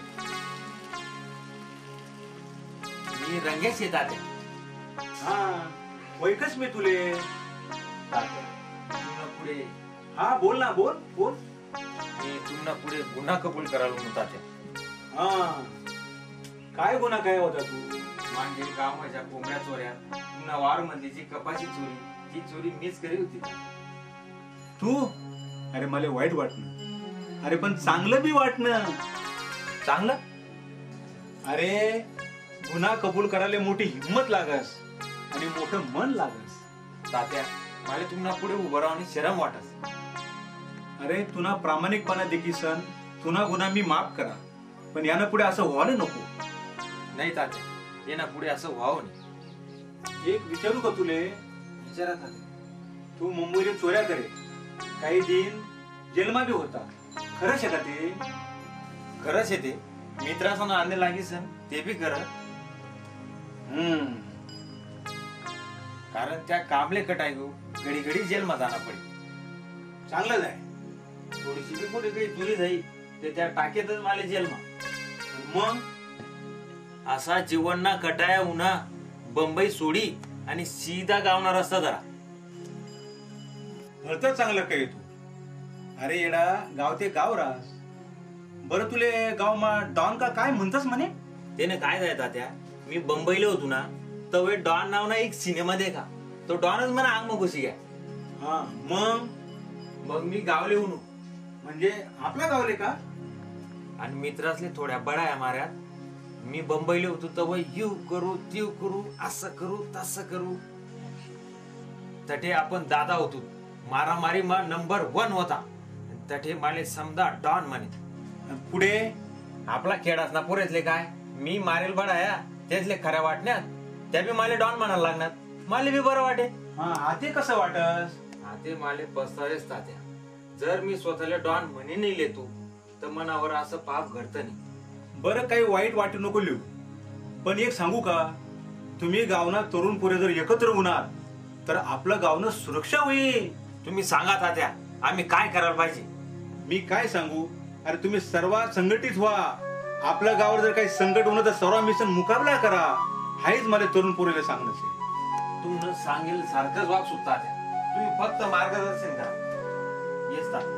मी रंगेश येतात. हा वैकच मी तुले. तुम्हाला पुढे हा बोल ना बोल बोल. मी तुम्हाला पुढे गुन्हा कबूल करायला म्हणतात. हा काय गुन्हा काय होता तू? मांगे गावाच्या कोंबड्या चोऱ्या पुन्हा वार मधलीची कपाशी चोरी ती चोरी मीच करी होती. तू? अरे मला वाईट वाटणं. अरे पण चांगलं बी वाटणं. चांगलं? अरे गुन्हा कबूल करायला मोठी हिंमत लागस आणि मोठं मन लागस. तात्या मला तुम्हाला पुढे उभं राहून शरम वाटस. अरे तुना प्रामाणिकपणा देखी सन तुना गुन्हा मी माफ करा पण यानं पुढे असं व्हायला नको. नाही तात्या येणं पुढे असं व्हावं नाही. एक विचारू का तुले? विचारा तात्या. तू मुंबईला चोऱ्या करे काही दिन जेलमा बी होता. खरंच आहे का ते? खरंच आहे ते. मित्रासोबत आणले लागी सन ते बी खरं. हम्म कारण त्या कामले कटाय गो घडी घडी जेलमा जाणार पडे. चांगलंच आहे. थोडीशी बी कुठे काही चोरी झाली ते त्या टाकेतच माले जेलमा. मग असा जीवन ना कटाया उन्हा बंबई सोडी आणि सीधा गावना रस्ता धरा. भरत चांगलं काय तू. अरे येडा गाव ते गाव रास. बरं तुले गाव मा डॉन का काय म्हणतस म्हणे? त्याने काय जायता त्या मी बंबईला होतो ना तर डॉन नाव ना एक सिनेमा देखा तो डॉनच म्हणा अंग मग कशी घ्या. हा मग मग मी गावले होऊन म्हणजे आपल्या गावले का? आणि मित्रासले थोड्या बडाया माऱ्यात मी बंबईला होतो तर यू करू तीव करू असं करू तसं करू. तटे आपण दादा होतो मारामारी मा नंबर वन होता. तटे माले समजा डॉन म्हणे. पुढे आपला खेळाच ना पुरेतले काय मी मारेल बडाया त्याचले खऱ्या वाटण्यात त्या बी माले डॉन म्हणायला लागणार. माले बी बरं वाटे. हा आते कसं वाटस? आते माले पस्तावेच तात्या. जर मी स्वतःला डॉन म्हणे नाही लेतो तर मनावर असं पाप घडत नाही. बरं काही वाईट वाटू नको लिहू पण एक सांगू का? तुम्ही गावना तरुण पोरे जर एकत्र होणार तर आपलं गावनं सुरक्षा होईल. तुम्ही सांगा तात्या आम्ही काय करायला पाहिजे? मी काय सांगू? अरे तुम्ही सर्व संघटित व्हा. आपल्या गावावर जर काही संकट होणं तर सर्व मिशन मुकाबला करा. हाच मला तरुण पोरेला सांगणं. तुम्ही सांगेल सारखंच वाग सुटता त्या. तुम्ही फक्त मार्गदर्शन करा. येस तात्या.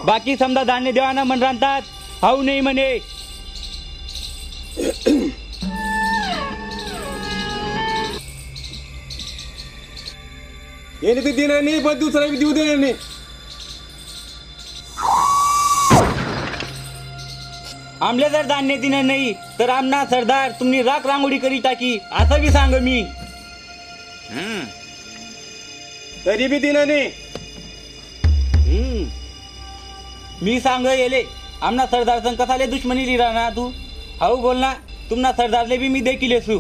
बाकी समजा धान्य देवाना म्हण राहतात हाऊ नाही म्हणे. येणे ते देणार नाही पण दुसरा बी देऊ देणार नाही. आमले जर धान्य देणार नाही तर आमना सरदार तुम्ही राख रांगोळी करी टाकी असं बी सांग मी. तरी बी देणार नाही. मी सांग येले आमना सरदार संग कसाले दुश्मनी लिरा ना तू हाऊ बोल ना. तुमना सरदारले बी मी देखील असू.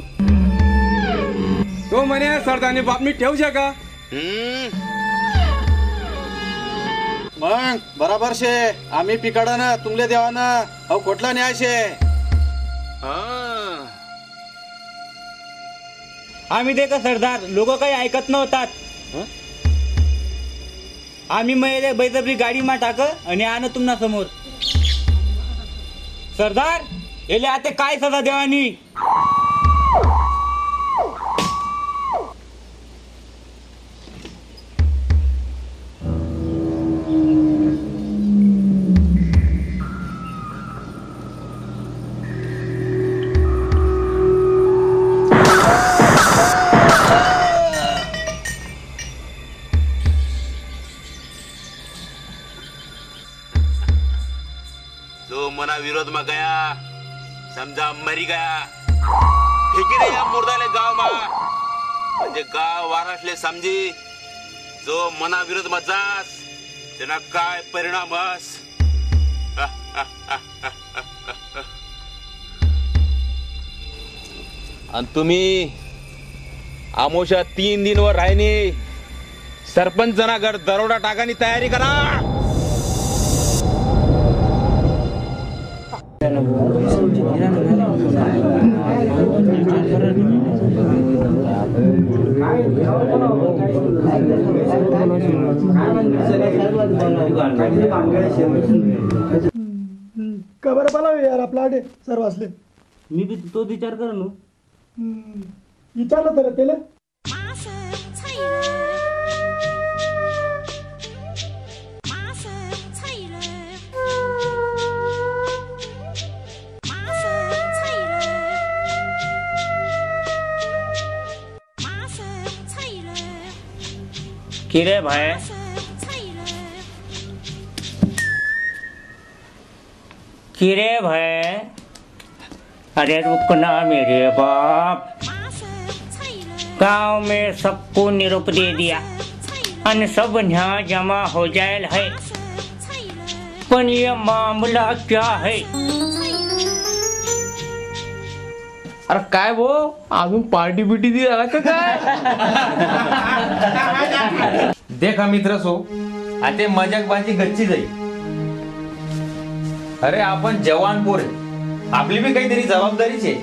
तो म्हणे सरदारने बाप मी ठेवू शका. मग बराबर शे आम्ही पिकाडा ना तुमले देवा ना अहो कोटला न्याय शे. आम्ही दे का सरदार लोक काही ऐकत नव्हतात. आम्ही मग बैजबरी गाडी मा टाक आणि आण तुमना समोर. सरदार येले आता काय सजा देवानी. जो मना विरोध में गया समझा मरी गया फेकी दे या मुर्दाले गाव मा म्हणजे गाव वारासले समजी. जो मना विरोध में जास तेना काय परिणाम हस. आणि तुम्ही आमोशा तीन दिन वर राहिनी सरपंच जनागड दरोडा टाकानी तयारी करा. खबर पालावे यार आपला आडे सर्व असले. मी बी तो विचार कर ना. विचारलं तर त्याला किरे भाई किरे भाई अरे रुकना मेरे बाप. गांव में सबको निरूप दे दिया और सब यहाँ जमा हो जाए है. पर ये मामला क्या है. अरे काय वो अजून पार्टी बिटी दी झाला का काय. देखा मित्र सो आता मजाकबाजी गच्ची जाई. अरे आपण जवान पोर आहे आपली बी काहीतरी जबाबदारीच आहे.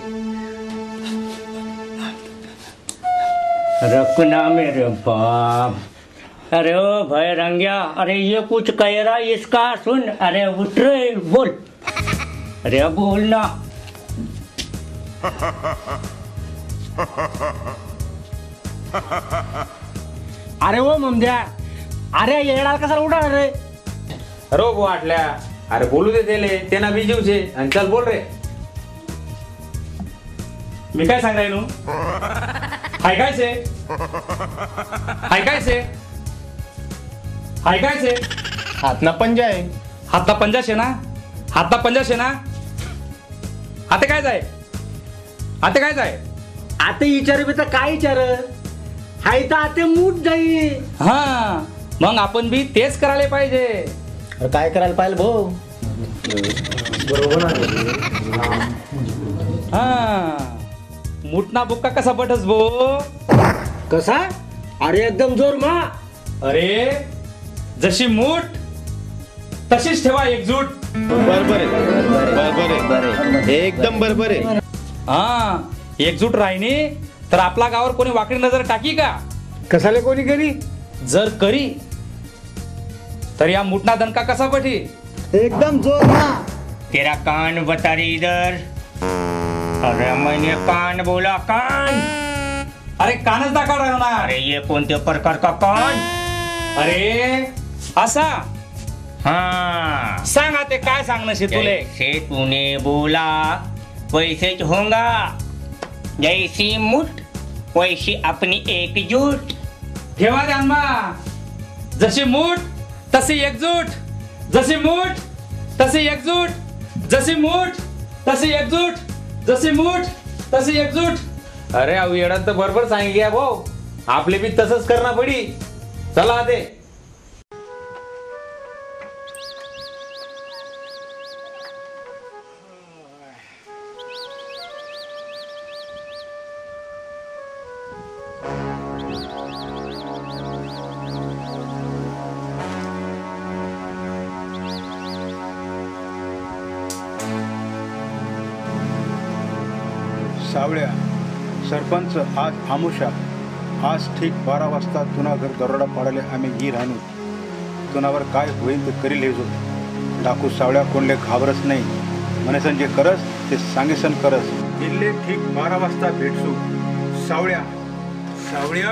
रखना मेरे बाप. अरे ओ भाई रंग्या अरे ये कुछ कह रहा इसका सुन. अरे उठ रे बोल. अरे बोल ना. अरे वो ममद्या अरे येणार कसा उडा रे. अरे वो आटल्या अरे बोलू दे त्याले त्यांना बी जीवचे आणि चल बोल रे. मी काय सांग राहिलो हाय काय से हाय काय से हाय काय से हातना पंजा आहे. हातला पंजा शे ना हातला पंजा शे ना. आता काय जाय आता काय जाय आता विचार बी तर काय विचार हाय तर आता मूठ जाई. हा मग आपण बी तेच करायला पाहिजे. काय करायला पाहिजे भाऊ. बरोबर हा मुठना बुक्का कसा बटस भो. कसा अरे एकदम जोर मा. अरे जशी मूठ तशीच ठेवा एकजूट. बरोबर आहे बरोबर आहे एकदम बरोबर आहे. हा एकजूट राहिनी तर आपला गावावर कोणी वाकडी नजर टाकी का. कसाले कोणी करी. जर करी तर या मुठना दणका कसा पठी. एकदम जोर मा. तेरा कान बता रे इधर. अरे मैंने कान बोला कान. अरे कानच दाखवा राहिलो ना. अरे ये कोणत्या प्रकार का कान. अरे असा हाँ सांगा ते काय सांगणं शे तुले. जैसे तूने बोला वैसे होगा, जैसी मुठ वैसी अपनी एकजूट. ठेवा ध्यानमा, जशी मूठ तशी एकजूट, जशी मूठ तशी एकजूट, जशी मूठ तशी एकजूट, जशी मूठ तशी एकजूट. अरे अहो येडात तर बरोबर सांगितले भाऊ, आपले बी तसंच करणं पडी. चला ते सावळ्या सरपंच आज आमुषा, आज ठीक बारा वाजता तुना घर दरोडा पाडाले आम्ही ही राहणू. तुनावर काय होईल ते करील हेजो. डाकू सावळ्या कोणले घाबरच नाही, म्हणेसन जे करस ते सांगेसन करस. इल्ले ठीक बारा वाजता भेटसू. सावळ्या सावळ्या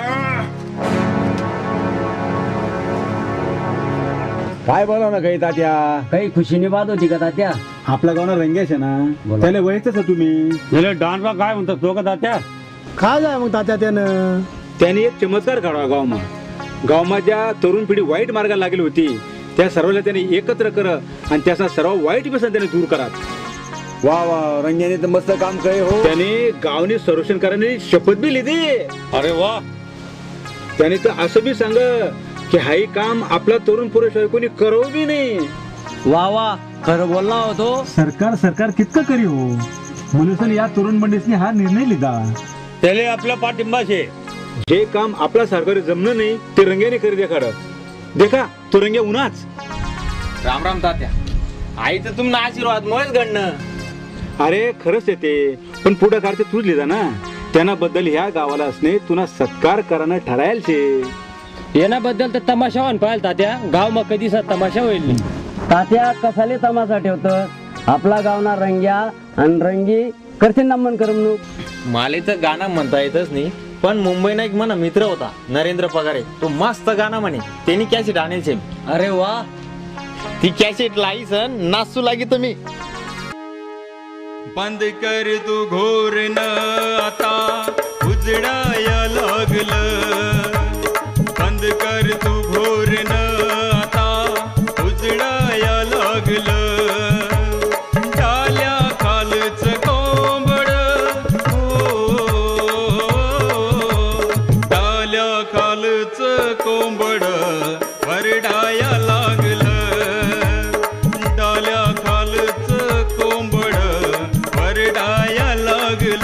काय बोला ना काही तात्या, काही खुशीने बात होती का तात्या? आपल्या गावना रंगेश आहे ना, त्याला वयच तुम्ही डान्सला काय म्हणतात तो का तात्या? काय जाय मग तात्या त्यानं? त्यांनी एक चमत्कार काढला गावमा. गावमा ज्या तरुण पिढी वाईट मार्गाला लागली होती त्या सर्वांना त्यांनी एकत्र कर आणि त्याचा सर्व वाईट व्यसन त्याने दूर करा. वा वा, रंग्याने तर मस्त काम करे हो. त्याने गावने संरक्षण करण्याची शपथ बी लिहिली. अरे वा. त्याने तर असं बी सांग की हाई काम आपला तरुण पुरुष कोणी करव बी नाही. वा वा, खरं बोलला होतो. सरकार सरकार कितकं करी हो, म्हणून या तरुण मंडळीने हा निर्णय लिहिला. त्याले आपला पाठिंबा शे. जे काम आपल्या सरकारी जमणं नाही ते रंग्याने करी देखाड. देखा तो रंग्या उन्हाच. राम राम तात्या, आई तर तुम्हाला आशीर्वाद मुळेच घडणं. अरे खरंच येते, पण पुढे कारते तूच लिहिला ना. त्यांना बद्दल ह्या गावाला असणे तुला सत्कार करायला ठरायल शे. येण्याबद्दल तर तमाशा होऊन पाहिजे तात्या. गाव मग कधी तमाशा होईल. तात्या कसाले तमाशा ठेवत, आपला गावना रंग्या आणि रंगी करते नमन करमणूक. मला तर गाणं म्हणता येतच नाही, पण मुंबईना एक मना मित्र होता नरेंद्र पगारे, तो मस्त गाणं म्हणे. त्यांनी कॅसेट आणेल शे. अरे वा, ती कॅसेट लाईसन नाचू लागी तुम्ही. बंद कर तू घोरण आता उजडाया लागलं. बंद कर तू घोरण आता उजडाया लागलं. टाल्या खालच कोंबड हो, टाल्या खालच कोंबड वरडाया लागलं. डाल्या खालच कोंबड वरडाया लागलं.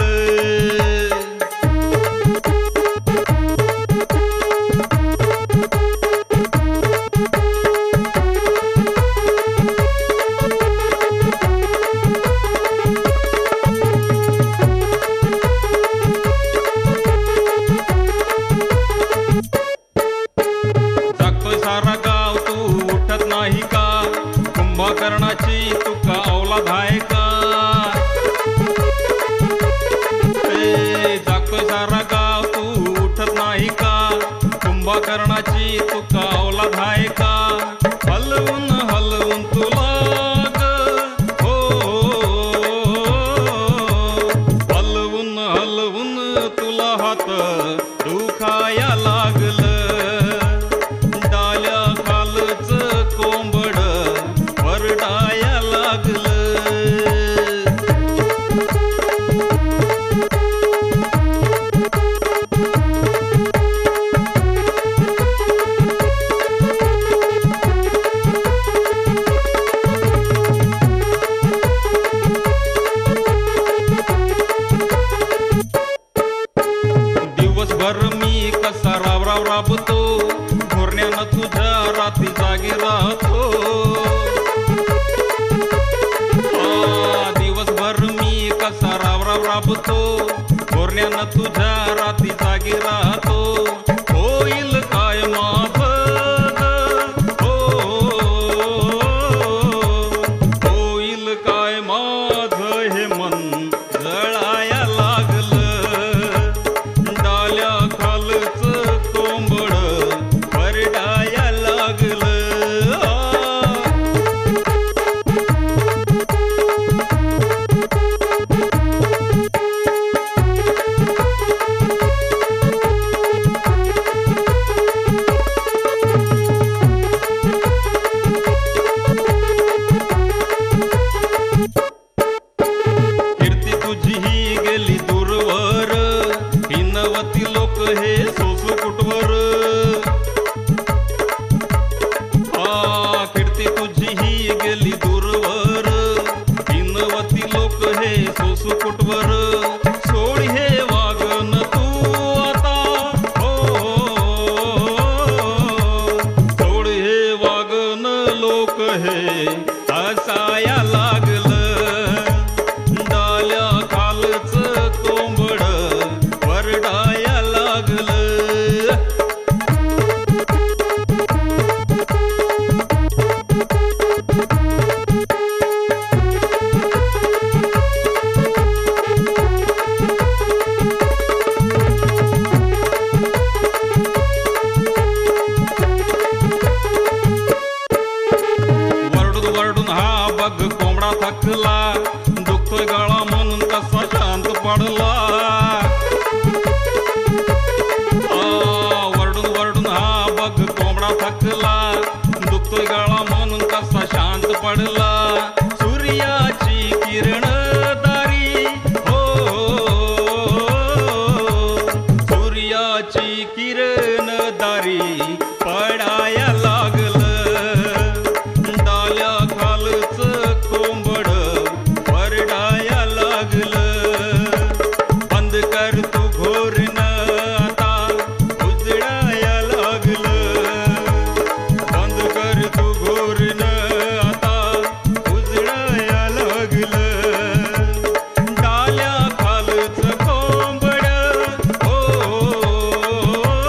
जागतोय सारा गाव तू उठत नाही का? कुंभकर्णाची तुका औलाद आहे का? ए, जागतोय सारा गाव तू उठत नाही का? कुंभकर्णाची तुका औलाद आहे का? हलवून हलवून तुला ग हो, हलवून हलवून तुला हात दुखाया लागलं. डाल्या खालच कोंबड वरडाया लागलं. दिवसभर मी कसा राव राव राबतो, घोरण्यानं तुझ्या रात्री जागी राहतो. आ, दिवसभर मी कसा राव राव राबतो, घोरण्यानं तुझ्या रात्री जागी राहतो. होईल काय माझं हो, होईल काय माझं हे मन जळाया लागलं. डाल्या खालच कोंबड वरडाया लागलं. बिनवती लोक हे सोसू कुटवर आ कीर्ती तुझी ही गेली दूरवर बिनवती लोक हे सोसू कुटवर सोड हे वागन तू आता हो सोड हे वागन लोक हे हसाया लागलं डाल्या खालच कोंबड वरडाया लागलं वरडून वरडून हा बघ कोंबडा थकला दुखतोय गळा म्हणून कसा शांत पडला आ, वरडून वरडून हा बघ कोंबडा थकला दुखतोय गळा म्हणून कसा शांत पडला सूर्याची किरण दारी हो सूर्याची किरण दारी पडाया लागलं डाल्या खालच कोंबड वरडाया लागलं बंद कर तू घोरण आता उजडाया लागलं बंद कर तू घोरण आता उजडाया लागलं डाल्या खालच कोंबड हो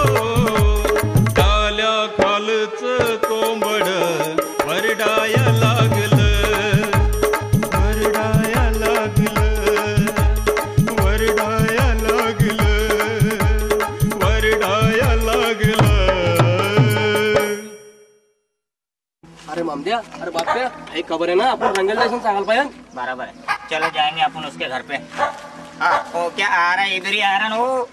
डाल्या खालच कोंबड वरडाया लागलं वरडाया लागलं वरडाया लागलं वरडाया लागलं अरे मामद्या अरे बापरे एक खबर है ना अपन रंगल जैसे सांगल पायन बराबर है चलो जाएंगे अपन उसके घर पे हाँ वो क्या आ रहा है इधर ही आ रहा ना वो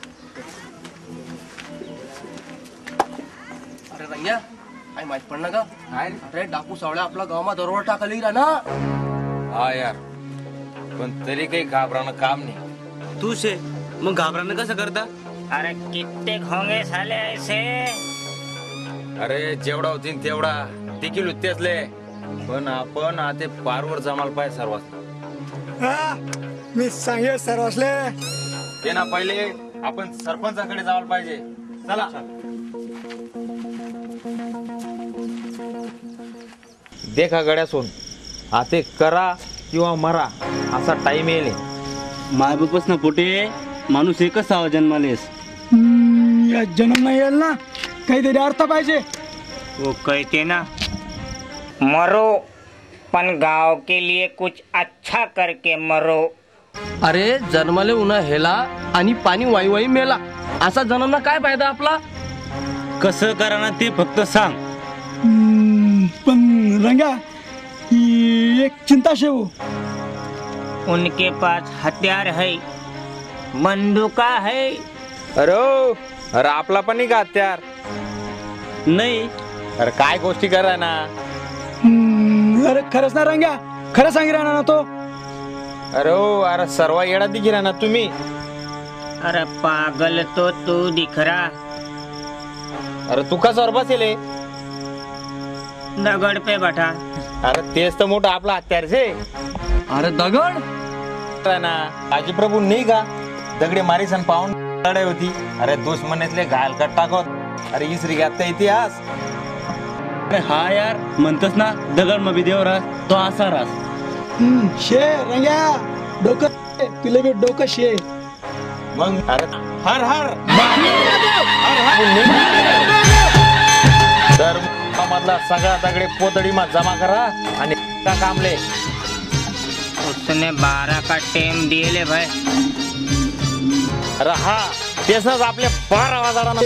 अरे रंग्या काय माहित पडलं का अरे डाकू सावळ्या आपला गावामा दरोडा टाकली ना हा यार पण तरी काही घाबरानं काम नाही तू शे मग घाबरानं कसं करता अरे कितने होंगे साले ऐसे अरे जेवढा होतीन तेवढा देखील तेचले पण आपण आता पारवर जमाल पाय सर्वात मी सांगे सर्वासले ते ना पहिले आपण सरपंचाकडे जायला पाहिजे चला देखा गड्या सोन आता करा किंवा मरा असा टाइम येईल मायबापच ना पोटे माणूस एकच सावा जन्मालेस या जन्म नाही येईल ना काहीतरी अर्थ पाहिजे वो कहते ना मरो पन गांव के लिए कुछ अच्छा करके मरो अरे जन्माले उन्हा हेला आणि पाणी वाई वाई मेला असा जन्मना काय फायदा आपला कसं करा ना ते फक्त सांग हम्म, पण रंगा ही एक चिंता शेव उनके पास हथियार है बंदूका है अरे ओ, अरे आपला पण नाही का हत्यार नाही अरे काय गोष्टी करा ना हम्म, अरे खरंच ना रंगा खरं सांगी राहणार ना तो अरे ओ, अरे सर्व येडा दिखी ना तुम्ही अरे पागल तो तू दिख रहा अरे तू का सर बसेल दगड पे बैठा अरे तेच तर मोठं आपला हत्यार छे अरे दगड ना आजी प्रभू नाही का दगडे मारी सन पाहून लढाई होती अरे दुश्मनेतले घाल कट टाकत अरे इसरी घातला इतिहास अरे हा यार म्हणतस ना दगड मबी देवरा तो असा रास हम्म, शे रंग्या डोकं तुला बी डोकं शे मग अरे हर हर तर मधला सगळा दगडे पोतडीमा जमा करा आणि का कामले उसने बारह का टेम दिए ले भाई अरे हा तेसच आपले बारा वाजाडा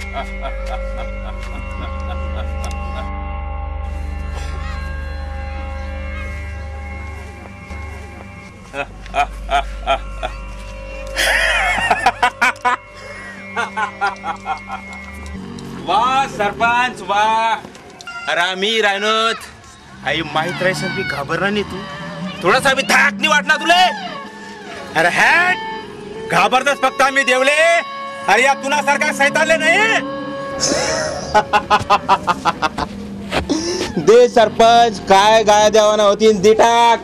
वाह सरपंच वाह. अरे आम्ही राहणत आई माहित राही सर घाबरला नाही तू थोडासा बी धाक नाही वाटला तुले. अरे हॅट घाबरतच फक्त आम्ही देवले. अरे या तुला सारखा सैतानले नाही. दे सरपंच काय गाय देवाना होती दे टाक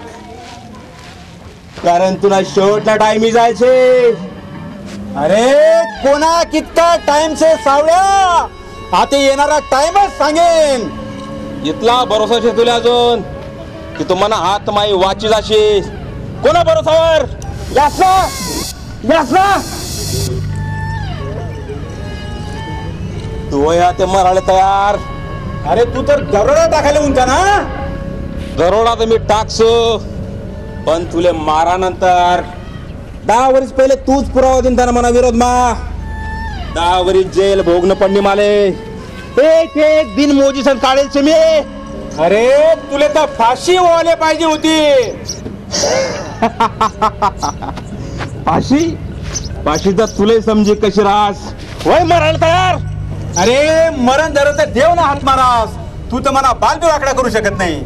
कारण तुला शेवटला टाइमी जायचे. अरे कोणा कितका टाइम से सावळ्या आता येणारा टाइमच सांगेन. इतला भरोसा शे तुला अजून की तुम्हाला हात माई वाची जाशी कोणा भरोसावर. यासना यासना तू या ते मराले तयार. अरे तू तर दरोडा टाकायला उंचा ना. दरोडा तर मी टाकसो पण तुले मारा नंतर दहा वर्ष पहिले तूच पुरावा दिन त्यांना मना विरोध मा. दहा वर्ष जेल भोगणं पडणी माले एक एक दिन मोजी सण काढेल से मी. अरे तुले तर फाशी व्हायला पाहिजे होती. फाशी फाशी तर तुले समजी कशी रास वय मरायला तयार. अरे मरण धरत देव ना हात मारास. तू तर मला बाल बी वाकडा करू शकत नाही.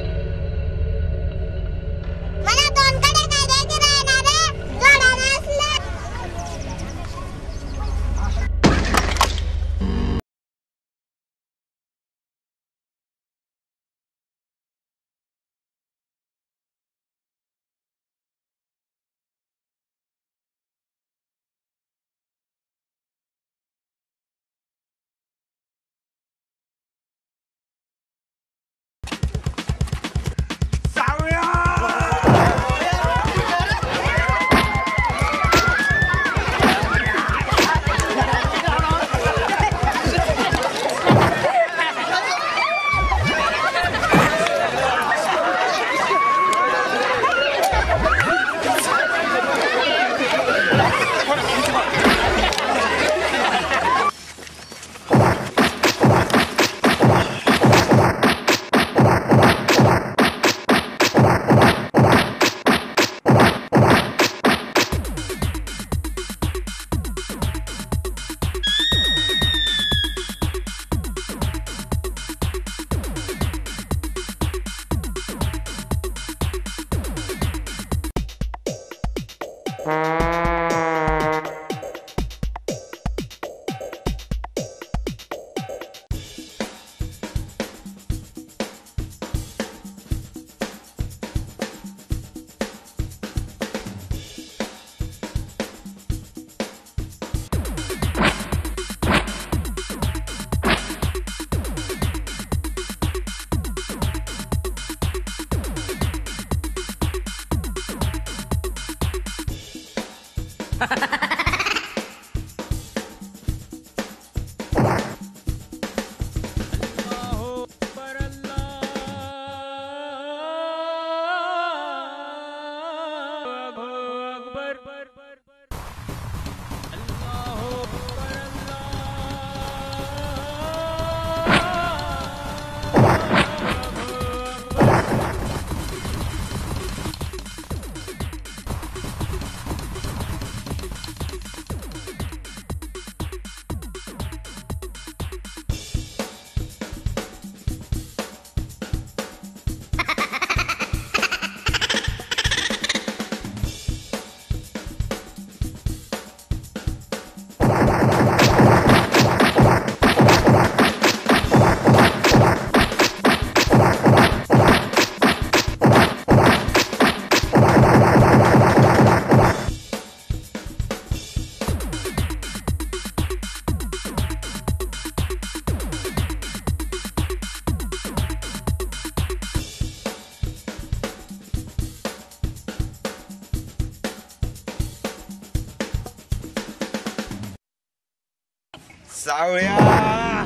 सावळ्या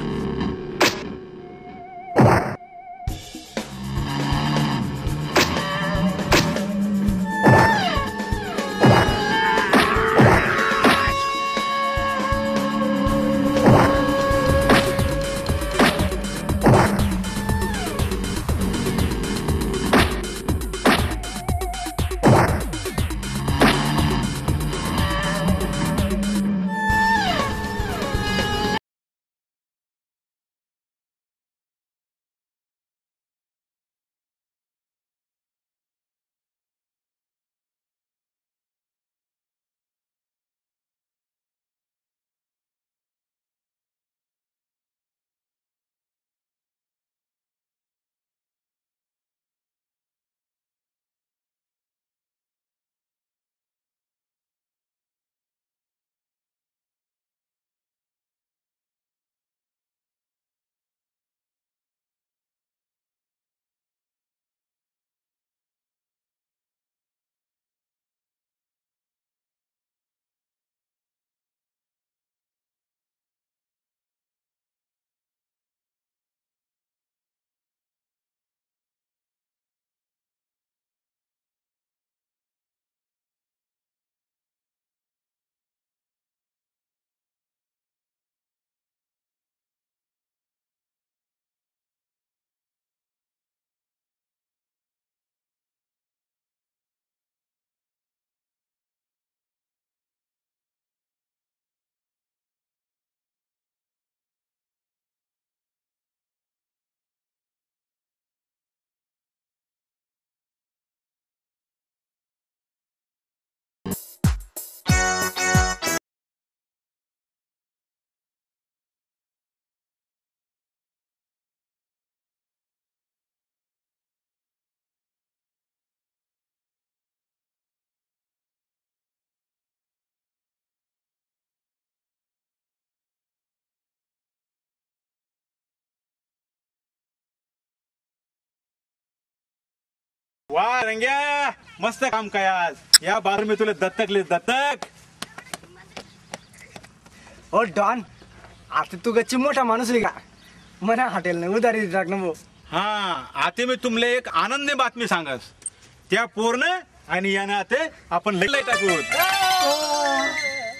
वा रंग्या मस्त काम काय आज या बार मी तुला दत्तकले दत्तक. ओ डॉन आता तू गच्ची मोठा माणूस आहे का मना हॉटेल न उधारी टाक ना भाऊ. हा आता मी तुमले एक आनंदी बातमी सांगस. त्या पोरनं आणि यानं आता आपण लई टाकू.